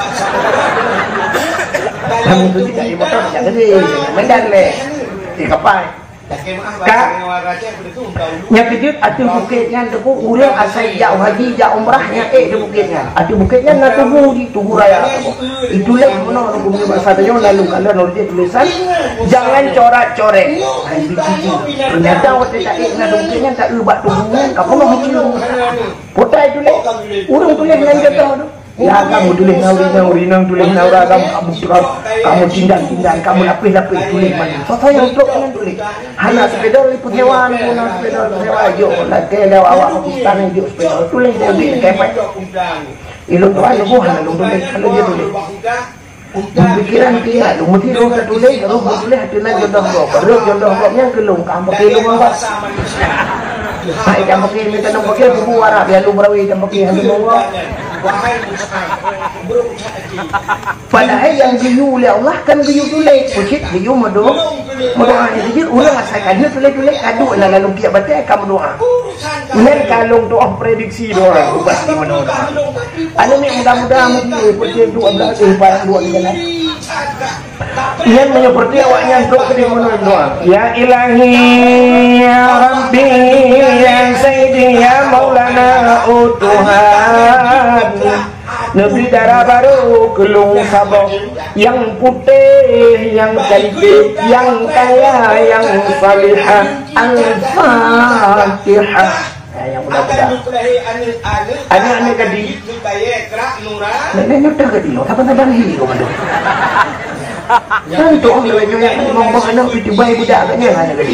Kamu tu tidak ibu tahu tidak gede. Mendan le. Di kapal. Kak, yang kejut atu bukitnya tu urang asal jauh haji jauh umrahnya eh di bukitnya. Atu bukitnya nak tubuh di tubuh raya. Itulah mana aku punya bahasa dia lalu kalau nulis tulisan jangan corak-corek. Hai biji. Ternyata waktu tak nak bukitnya tak ubat tubuhnya kau mau hijau. Kota itu le. Urang tulis dengan jatuh tu. Ya kamu tulis nauri-nauri, nang tulis naura kamu kamu terus kamu tindan-tindan, kamu lapis-lapis tulis mana. Soto yang untuk kan tulis. Hana sepeda liput hewan, guna sepeda hewan jo, lagi lewat awak Pakistan jo sepeda tulis dia di kepek. Ilung tu ada buah, ilung tulis kalau dia tulis. Pikiran dia, lu mesti lu tulis, kalau lu tulis hati nak jodoh kau, baru jodoh kau yang kelung, kamu kelung apa? Hai kamu kelung minta nombor dia bubu warah, biar lu berawi kamu kelung nombor. Padahal yang diyu oleh Allah kan diyu tulis, pucit diyu madu, madu ani diyu ulang asalkan dia tulis tulis kadu nak lalu kiat batai kamu doa. Ini kalung doa prediksi doa, ubah di mana doa. Anu ni mudah-mudahan mesti pucit doa berarti barang doa di dalam. Yang menyerti awaknya untuk ke mana doa. Ya Ilahi, ya Rabbi, ya Sayyidi, ya Maulana, oh Tuhan. Nabi darah baru kelung sabah yang putih, yang cantik, yang kaya, yang salihah. Al-Fatihah. Yang mudah-mudahan. Anak-anak kadi. Nenek dah kadi. Apa nak banghi kau mandu? Tentu orang lain yang ngomong anak itu baik budak katnya anak kadi.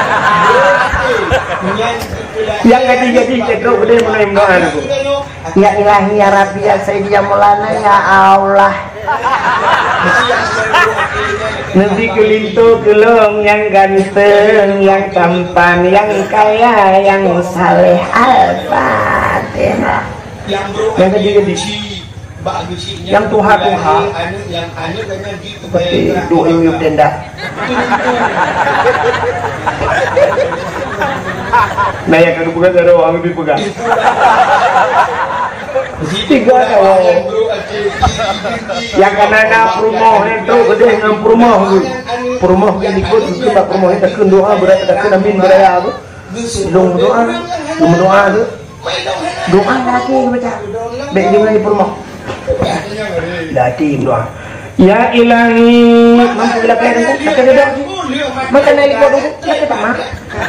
Yang kadi jadi cedok gede mulai doa aku. Ya Ilahi ya Rabbi ya Sayyidi ya Maulana ya Allah. Nabi kelintu kelung yang ganteng, yang tampan, yang kaya, yang saleh. Al-Fatihah. Yang kadi-kadi. Yang tuha-tuha seperti doa yang tenda. Nah yang kena pegang ada orang lebih pegang. Tiga kawan. Yang kena nak rumah itu gede dengan rumah tu. Rumah yang ikut kita rumah kita kena doa berat kita kena min beraya tu. Long doa, long doa tu. Doa lagi baca. Baik di mana rumah. Lagi doa. Ya Ilahi, mampu bila kaya dulu, kita doa sih. Maka naik kau dulu, kita tak mah.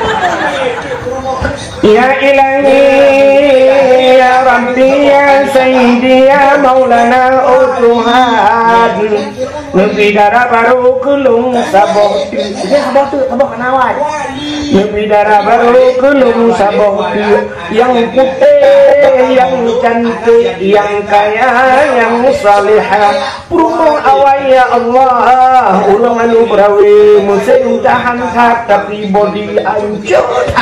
Ya Ilahi, ya Rabbi, ya Sayyidi, ya Maulana, oh Tuhan. Nabi darah baru kelung sabah. Dia sabah tu, sabah kenawat. Nabi darah baru kelung sabah yang putih, yang cantik, yang kaya, yang salihah. Purmo awal ya Allah, ulang anu berawi musim tahan hat tapi body hancur.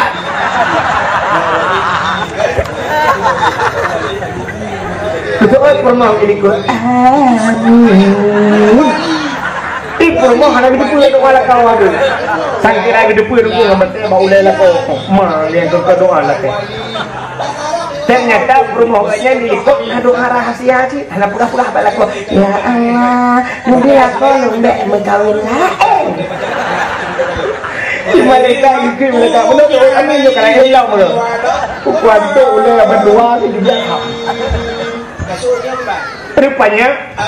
Betul purmo ini ko. Amin. Ti purmo hana gitu pun doa la kawan tu. Sangkira gitu pun tu ngamate bau lela ko. Ma yang ko doa la ke. Ternyata rumahnya diikut doa rahasia sih. Anak pura-pura balik aku. Ya Allah, mungkin aku lembek berkawin lain. Di mereka mungkin mereka benar benar kami juga kalau hilang benar. Ukuran tu boleh berdua ni juga. Rupanya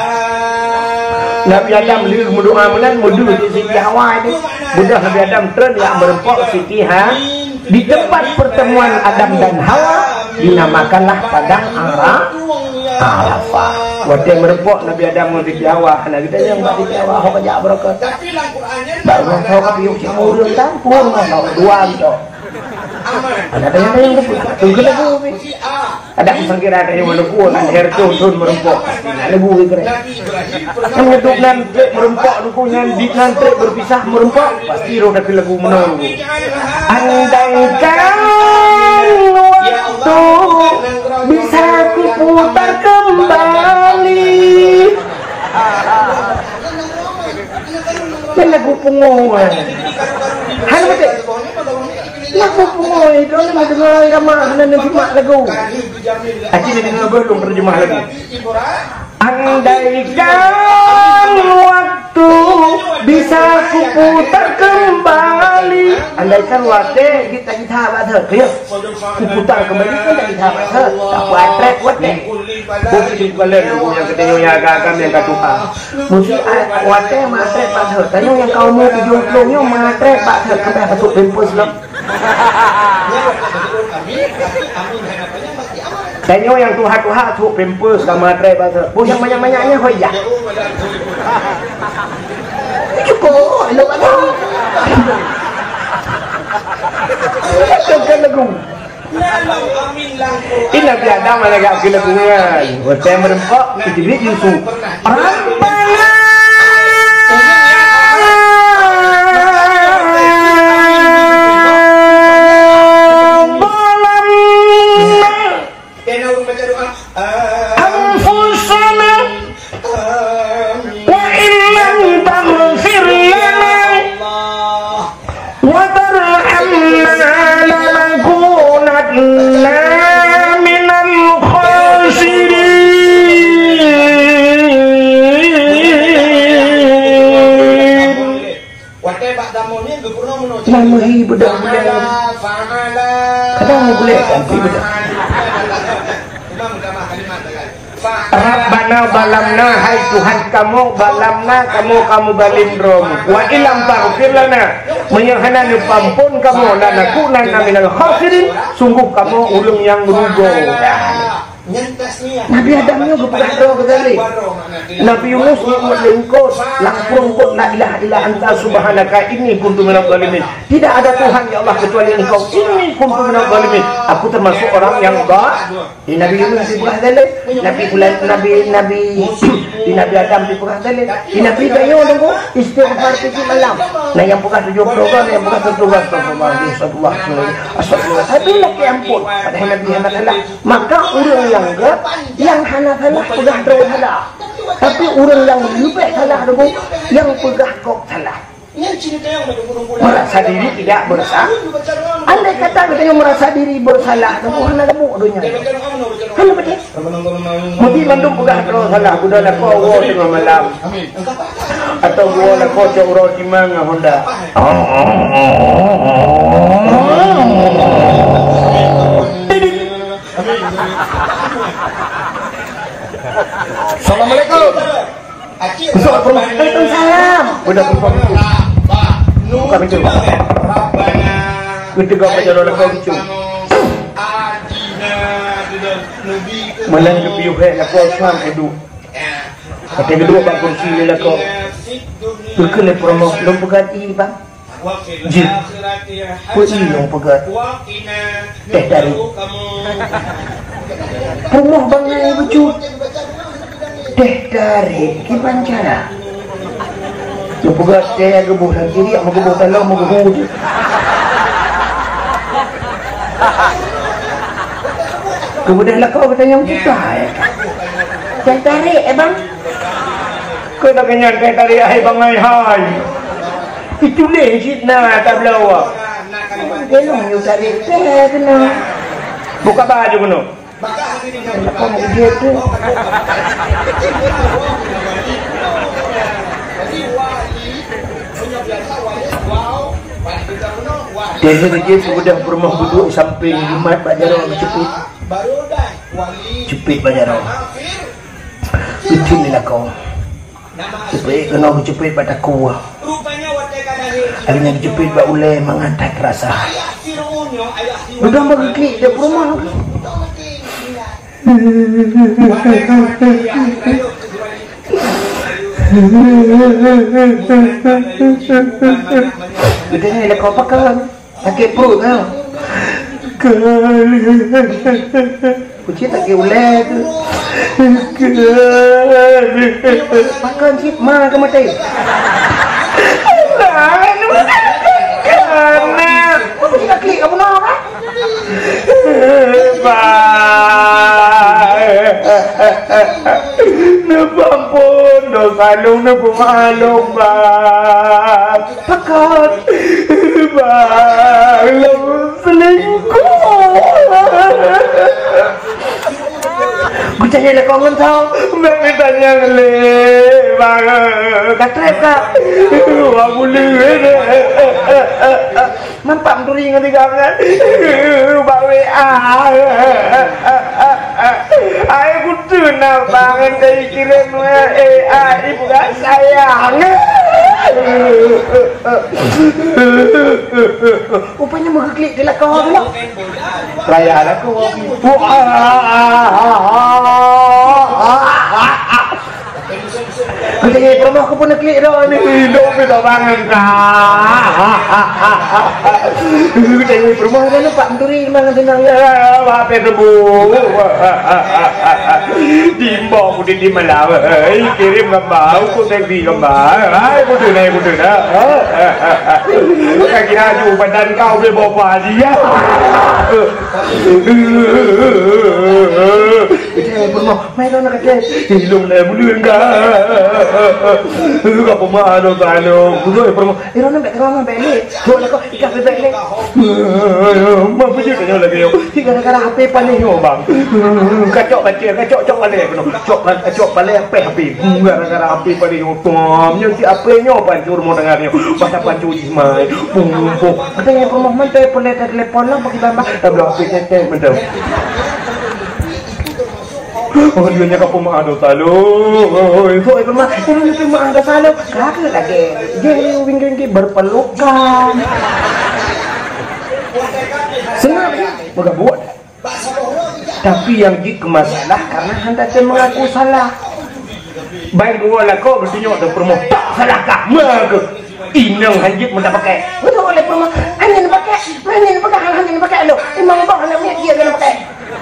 Nabi Adam lihat berdoa menan mudu di Siti Hawa ini. Budak Nabi Adam tren yang berempok Siti Ha di tempat pertemuan Adam dan Hawa. Dinamakanlah padang Arafah. Waktu yang merempok Nabi Adam di Jawa, anak kita yang di Jawa, kau kerja berapa? Baru kau kapiuk si murung kan, pun kau dua gitu. Ada yang yang tunggu lagu. Ada yang kira ada yang menunggu, kan hertu tun merempok. Ada lagu kira. Yang hidup nanti merempok, dukungan di nanti berpisah merempok, pasti roda lagu menunggu. Andaikan waktu bisa ku putar kembali. Dan lagu pengoan. Hal betul. Lagu pengoan itu nama dengar ramah dan terjemah lagu. Aci ni dengar belum terjemah lagi. Andaikan waktu bisa ku putar kembali. Andaikan waktu kita kita baca, ya, ku putar kembali kita kita baca. Tak buat track buat ni. Bukan di kalian dulu yang kedua yang agak-agak yang katuha. Mesti waktu matre baca. Tanya yang kau mau tujuh puluhnya matre baca sampai masuk pimpus lom. Tanya yang tuha-tuha tu pampers sama tray bahasa. Bu yang banyak-banyaknya kau ya. Cukup, lu ada. Kan lagu. Ina biada mana gak kena kungan. Hotel merempok kita beli Yusuf. Rabbana Namahi budak-budak kadang boleh ganti budak Rabbana balamna, hai Tuhan kamu balamna, kamu kamu balindrom wa ilam taghfir lana menyahana pampun kamu lana kunana minal khasirin, sungguh kamu ulung yang merugo. Nabi Adam ni kepada doa kali. Nabi Yunus ni buat lengkot, langsung pun la ilaha illa anta subhanaka inni kuntu minadz zalimin. Tidak ada Tuhan ya Allah kecuali Engkau. Inni kuntu minadz zalimin. Aku termasuk orang yang ba. Di Nabi Yunus di Purah Dalil, Nabi Fulan, Nabi Nabi di Nabi Adam di Purah Dalil, di Nabi Dayo tunggu istighfar tiap malam. Nah yang bukan tujuh program, yang bukan tujuh program astagfirullah, astagfirullah, astagfirullah. Tapi lagi ampun pada Nabi Muhammad sallallahu. Maka orang yang enggak, yang hana-hana pegang terus salah. Tapi orang yang lebih salah dulu, yang pegang kok salah. Merasa diri tidak bersalah. Andai kata kita yang merasa diri bersalah, dulu hana lemuk dunia. Hana betul. Mesti mandum pegang terus salah. Sudah nak kau war tengah malam, atau gua nak kau cakap di mana Honda. Assalamualaikum. Waalaikumsalam. Udah berfaham. Bukan betul. Kita kau baca dalam kau betul. Malang ke piu hai nak kau sam edu. Kata kedua bang kursi ni lah kau. Berkena promo belum pegati bang. Jin. Puji yang pegat. Teh dari. Rumah bang ni becut. Teh dari gimana cara? Yang pegat teh gebuh dan kiri, mau gebuh talau, mau gebuh. Kemudian lah kau bertanya kita. Teh tarik, eh bang? Kau nak kenyang teh tarik, hai bang, hai hai. Itu legit nak tak belawak. Gelong you tarik teh kena. Buka baju kena. Kau mau dia tu. Dia dia sudah rumah duduk samping Jumat Pak Jarod cepit. Cepit Pak Jarod. Itu ni lah kau. Cepit kena cepit pada kuah. Akhirnya cepit Pak Ulai mengantai rasa. Udah berklik dia rumah. Kita ni lah kau pakai sakit perut tau. Kucing tak kira ulai tu. Makan cip mah ke mati. Karena kau kucing tak klik kamu nak kan? Napampun dosa lu napumalong bang. Pakat bang lu selingkuh. Gue tanya lah kau ngentau. Bang tanya le bang. Katrep kak. Wah boleh. Mampak turi ngerti kangen. Bang W A. Aku tuh nak bangun dari kirim A I bukan sayang. Rupanya menggeklik ke lakar pula. Raya lah kau. Kita ni rumah aku pun nak klik dah ni. Hidup kita bangun kah? Kita ni rumah dah nampak menturi memang senang. Apa tebu? Dimba aku di malam. Kirim gambar, aku selfie gambar. Hai, kudu naik kudu dah. Kau kira ju badan kau boleh bawa dia. Kita ni rumah, mai kau nak kata. Hilung dah bulan kah? Kau pemah ada tano. Kudu permo. Eh, orang nak kerana balik. Kau nak kau ikat balik. Mak punya kena lagi yo. Gara-gara H P paling Yo bang. Kacok baca, kacok cok balik kena. Cok kacok balik apa H P. Gara-gara H P paling yo tom. Nyanti apa nyo pancur mau dengarnya. Pasal pancur mai. Pung pung. Katanya rumah mantai boleh telepon lah bagi bamba. Tablah H P tete betul. Oh, dia nya kau pemah ada talo. Itu itu mah, ini itu mah ada salah. Kakak lagi, jadi wingking berpelukan. Senang, Moga buat. Tapi yang jadi masalah karena hendak dia mengaku salah. Baik dua lah kau bertunjuk tu promo. Salah kah? Mak. Inang hanjit mudah pakai. Betul oleh rumah, hanya nak pakai, hanya nak pakai, hanya nak pakai lo. Imam bang nak punya dia kena pakai.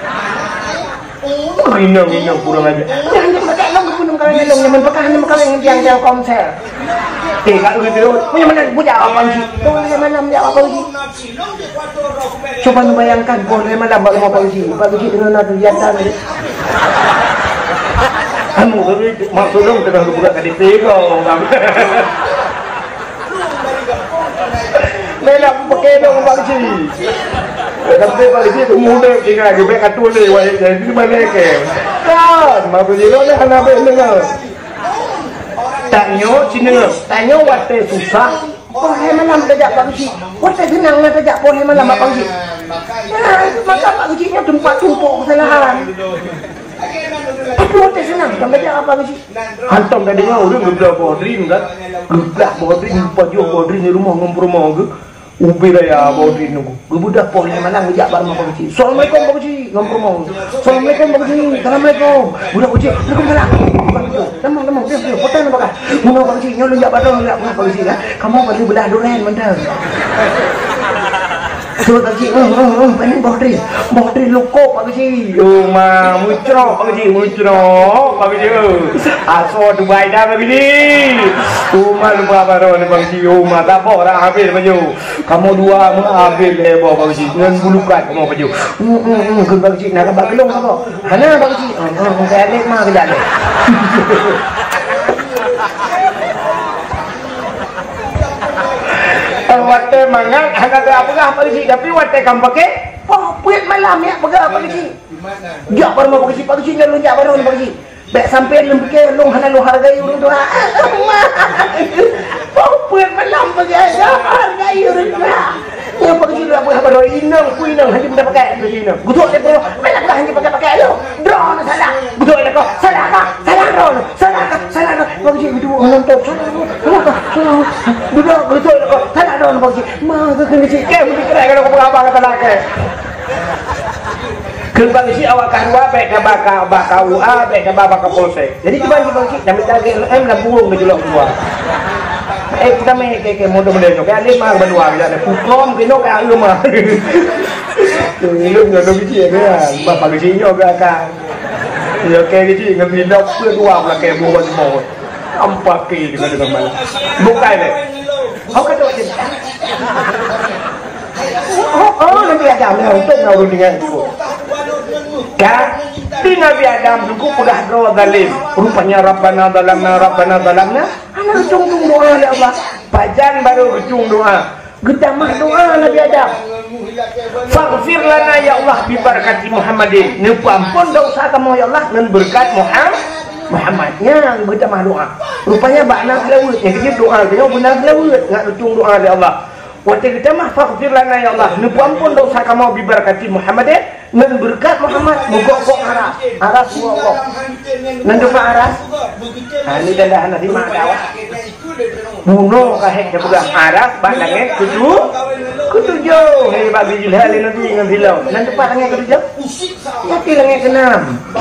Inang inang kurang aja. Hanya nak pakai lo, gunung kalau nyelong, nyaman pakai hanya pakai yang tiang-tiang komsel. Eh, kalau gitu, Punya mana budak apa sih? Boleh malam budak apa sih? Coba bayangkan boleh malam budak apa sih? Pak sih dengan ada jantan. Kamu tadi maksudnya tengah buka tadi tiga. Mela pakai dong Pak sih. Tapi Pak sih tu muda kira juga katul ni, wah jadi mana ke? Kan, maksudnya lo ni anak benar. Tanya cina, Tanya wate susah. Boleh malam tajak Pak sih. Wate senang nak tajak boleh malam Pak sih. Maka Pak sih nya tempat tumpuk kesalahan. Tapi wate senang tak tajak apa sih? hantam dah dengar orang gebrak bodrin kan? Gebrak bodrin, paju bodrin di rumah ngomong-ngomong ke? Ubi raya bodrin nunggu. Budak boleh malam ngejak bareng Pak sih. Assalamualaikum Pak sih. Ngomong. Assalamualaikum Pak sih. Assalamualaikum. Budak uji. Waalaikumsalam. Teman-teman, dia dia foto nak pakai. Muna Pak sih, nyolong jak bareng nak Pak sih kan. Kamu perlu belah durian mentah. Tu Pak sih, oh oh oh, paling bodrin. Bodrin lukuk Pak sih. Oh ma, muncro Pak Haji, muncro Pak Haji. Aso Dubai dah Pak Haji. Oh ma lupa baru ni Pak Haji. Oh ma tak apa orang habis Pak Haji. Kamu dua mengambil lebar Pak Haji. Dengan bulukat kamu Pak Haji. Hmm hmm hmm, ke Pak sih nak abang kelong apa? Hana Pak sih. Oh oh, saya lek mah kejap lek. Wate mangang ada apa kah Pak Haji? Tapi wate kamu pakai Oh, puit malam ya pegang Pak sih. Jak bareng Pak sih, Pak sih nak lonjak bareng Pak sih. Baik sampai lembik long hana lo hargai orang tu. Oh, puit malam pakai hargai orang tu. Ya Pak sih dah buat baru inang, ku inang hanya benda pakai tu inang. Guduk dia pun, malam dah hanya pakai-pakai lo. Drone salah. Guduk dia kau, salah kah? Salah drone. Salah kah? Salah kah? Pak sih itu orang tu. Salah kah? Salah. Guduk guduk dia kau, salah drone Pak sih. Mah ke kena sih. Ke mesti kena kalau kau apa kata nak ke. Kembali si awak kahwa baik ke baka baka U A baik ke baka polsek. Jadi cuba cuba sih, jangan jaga em nak burung ke julok semua. Eh kita main ke ke model model ke lima berdua kita ada pukom kino ke alu mah. Lu nggak ada biji ya, bapak biji nyo ke akang. Ya ke biji nggak biji dok berdua lah ke buat mau. Empat ke dengan dengan mana? Bukan deh. Kau kata macam Oh, oh, nanti ada Nah, untuk ngawin dengan itu. Kan? Di Nabi Adam juga udah doa zalim. Rupanya Rabbana dalamna Rabbana dalamna. anak ujung doa oleh Allah. Pajan baru ujung doa. Gedamah doa Nabi Adam. Faghfir lana ya Allah bi barakati Muhammadin. Nupu ampun dosa kamu ya Allah dan berkat Muhammad. Muhammadnya gedamah doa. Rupanya bakna selawat. Yang kecil doa dia benar selawat. Enggak ujung doa oleh Allah. Waktu kita mah faghfir lana ya Allah. Nupu ampun dosa kamu bi barakati Muhammadin dan berkat Muhammad. Mogok-gok aras. Aras mogok. Nanti aras. Nah, ini dah dah nanti mak dakwah. bunuh kahek dia pegang aras bak langit ketujuh ketujuh ni bagi jilhal nabi dengan bilau dan tepat langit ketujuh mati langit keenam.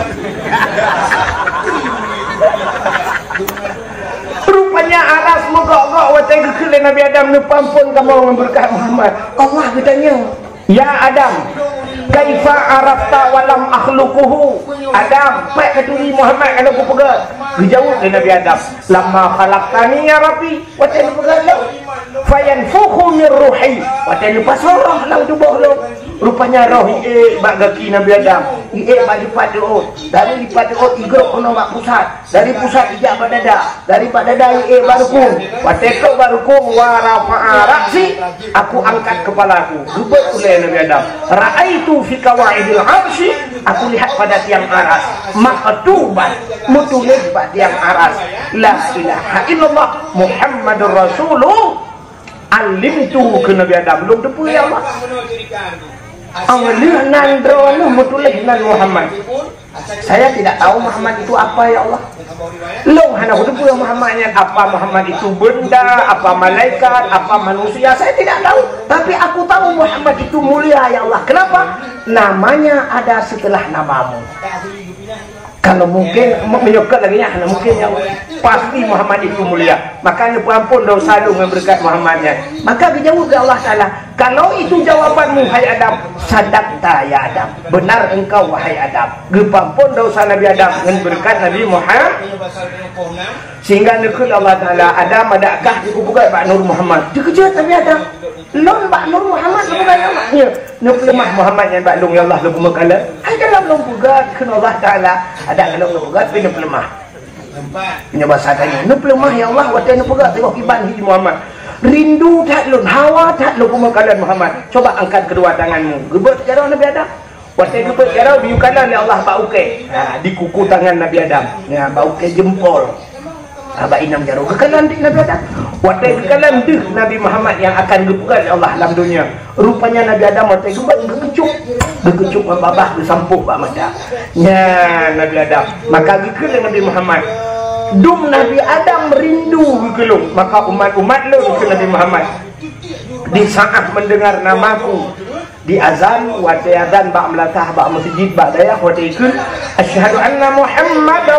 Rupanya aras mogok-gok watai gekele Nabi Adam ni pampun kamu berkat Muhammad. Allah bertanya, ya Adam, kaifa arafta walam akhluquhu? Adam, baik keturi Muhammad kalau aku pegat. Dijawab oleh Nabi Adam, lamma khalaqtani ya Rabbi, watai lu pegat lu. Fayanfukhu min ruhi, watai lu pasrah lang tubuh lu. Rupanya roh ie bak gaki Nabi Adam, ie bak lipat diut, dari lipat diut igrok kono bak pusat, dari pusat ijak bak dada, dari bak dada ie barukung, wateko barukung warafa'a raksi, aku angkat kepalaku, gebet oleh Nabi Adam. Ra'aitu fi kawaidil arsy, aku lihat pada tiang aras, maktuban mutulis pada tiang aras, la ilaha illallah Muhammadur Rasulullah. Alimtu ke Nabi Adam belum depu ya Allah. Awalnya nandro nu mutulih nan Muhammad. Saya tidak tahu Muhammad itu apa ya Allah. Long hana hudu ya Muhammadnya apa Muhammad itu benda, apa malaikat, apa manusia, saya tidak tahu. Tapi aku tahu Muhammad itu mulia ya Allah. Kenapa? Namanya ada setelah namamu. Kalau mungkin menyokot lagi ya, mungkin ya pasti Muhammad itu mulia. Makanya ampun dosa lu memberkat Muhammadnya. Maka dijawab ke Allah Taala, kalau itu jawabanmu hai Adam, sadaqta ya Adam, benar engkau wahai Adam. Gepampun dosa Nabi Adam dengan berkat Nabi Muhammad. Sehingga nekul Allah Taala, Adam adakah dikubukai Pak Nur Muhammad? Dikejut Nabi Adam. Lon Pak Nur Muhammad bukan namanya. Nuk lemah Muhammad yang Pak Long ya Allah lu kala. Hai dalam long bugat ke Allah Taala. Ada kalau nuk bugat pindah lemah. Punya bahasa tanya. Nuk lemah ya Allah watai nuk bugat tengok iban hi Muhammad. Rindu tak lun, hawa tak lu kumakalan Muhammad. Coba angkat kedua tanganmu. Gebet cara Nabi Adam. Watai gebet cara biukalan ya Allah bau ke. Ha di kuku tangan Nabi Adam. Ya bau ke jempol. Abah inam jaro kekalan di Nabi Adam. Watai kekalan deh Nabi Muhammad yang akan gepukan Allah dalam dunia. Rupanya Nabi Adam watai gebet gekecuk. Gekecuk babah disampuk Pak Mada. Ya Nabi Adam. Maka gekele Nabi Muhammad. Dum Nabi Adam merindu gekelung. Maka umat-umat lu ke Nabi Muhammad. Di saat mendengar namaku di azan watai azan bak melatah bak masjid bak dayah watai ikut asyhadu anna Muhammadar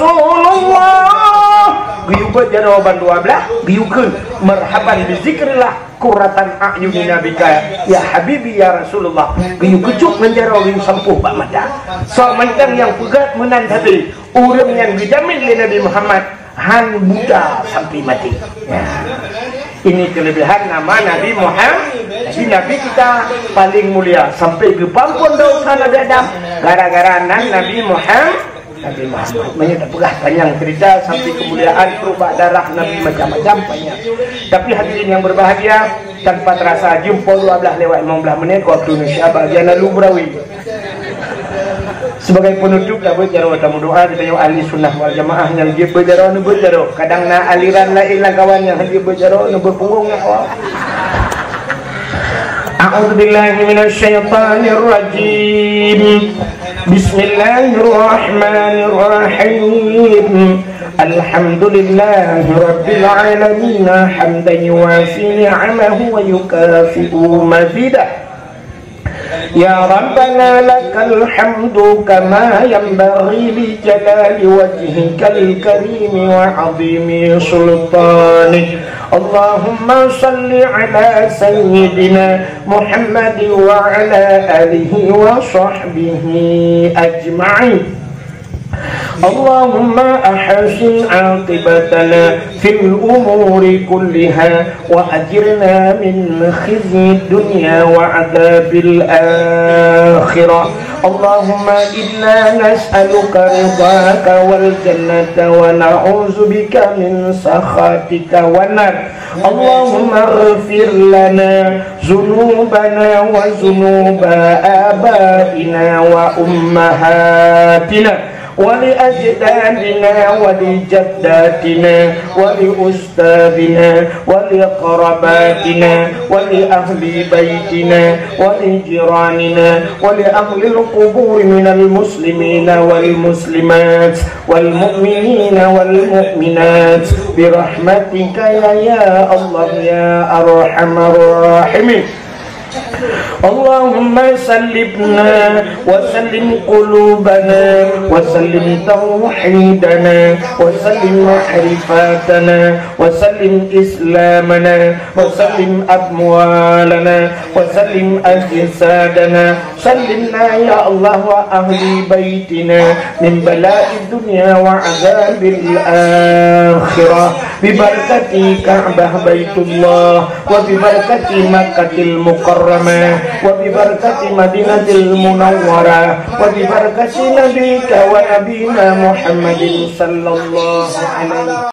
Rasulullah. Giyubat jawaban dua belas giyukun marhaban bizikrillah qurratan a'yunina bika ya habibi ya Rasulullah. Giyu kecuk menjaro giyu sampuh Pak Mada. So mentang yang pegat menan hati urang yang dijamin oleh Nabi Muhammad han Buddha sampai mati. Ya. Ini kelebihan nama Nabi Muhammad. Jadi Nabi kita paling mulia sampai ke pampun dosa Nabi Adam gara-gara nan Nabi Muhammad. Nabi Muhammad banyak pegah panjang cerita sampai kemuliaan perubah darah Nabi macam-macam banyak. Tapi hadirin yang berbahagia, tanpa terasa jumpa dua belas lewat lima belas menit waktu Indonesia bagian lalu berawi. Sebagai penutup dah berjaro tamu doa kita yang ahli sunnah wal jamaah yang dia berjaro nu berjaro. Kadang na aliran lain lah kawan yang dia berjaro nu berpunggung awak. A'udzu billahi minasyaitonir rajim. Bismillahirrahmanirrahim. Alhamdulillahi rabbil alamin hamdan yuwafi ni'amahu wa yukafi'u mazidah. Ya Rabbana lakal hamdu kama yanbaghi li jalali wajhikal karim wa 'azimi sultanik. Allahumma salli ala sayyidina Muhammad wa ala alihi wa sahbihi ajma'in. اللهم أحسن عاقبتنا في الأمور كلها وأجرنا من خزي الدنيا وعذاب الآخرة. اللهم إنا نسألك رضاك والجنة ونعوذ بك من سخطك والنار. اللهم اغفر لنا ذنوبنا وذنوب آبائنا وأمهاتنا ولأجدادنا ولجداتنا ولأستاذنا ولقرباتنا ولأهل بيتنا ولجيراننا ولأهل القبور من المسلمين والمسلمات والمؤمنين والمؤمنات برحمتك يا يا الله يا أرحم الراحمين. اللهم سلمنا وسلم قلوبنا وسلم توحيدنا وسلم معرفاتنا وسلم إسلامنا وسلم أموالنا وسلم أجسادنا. سلمنا يا الله وأهل بيتنا من بلاء الدنيا وعذاب الآخرة ببركة كعبة بيت الله وببركة مكة المكرمة وببركة مدينة المنورة وببركة نبيك ونبينا محمد صلى الله عليه وسلم.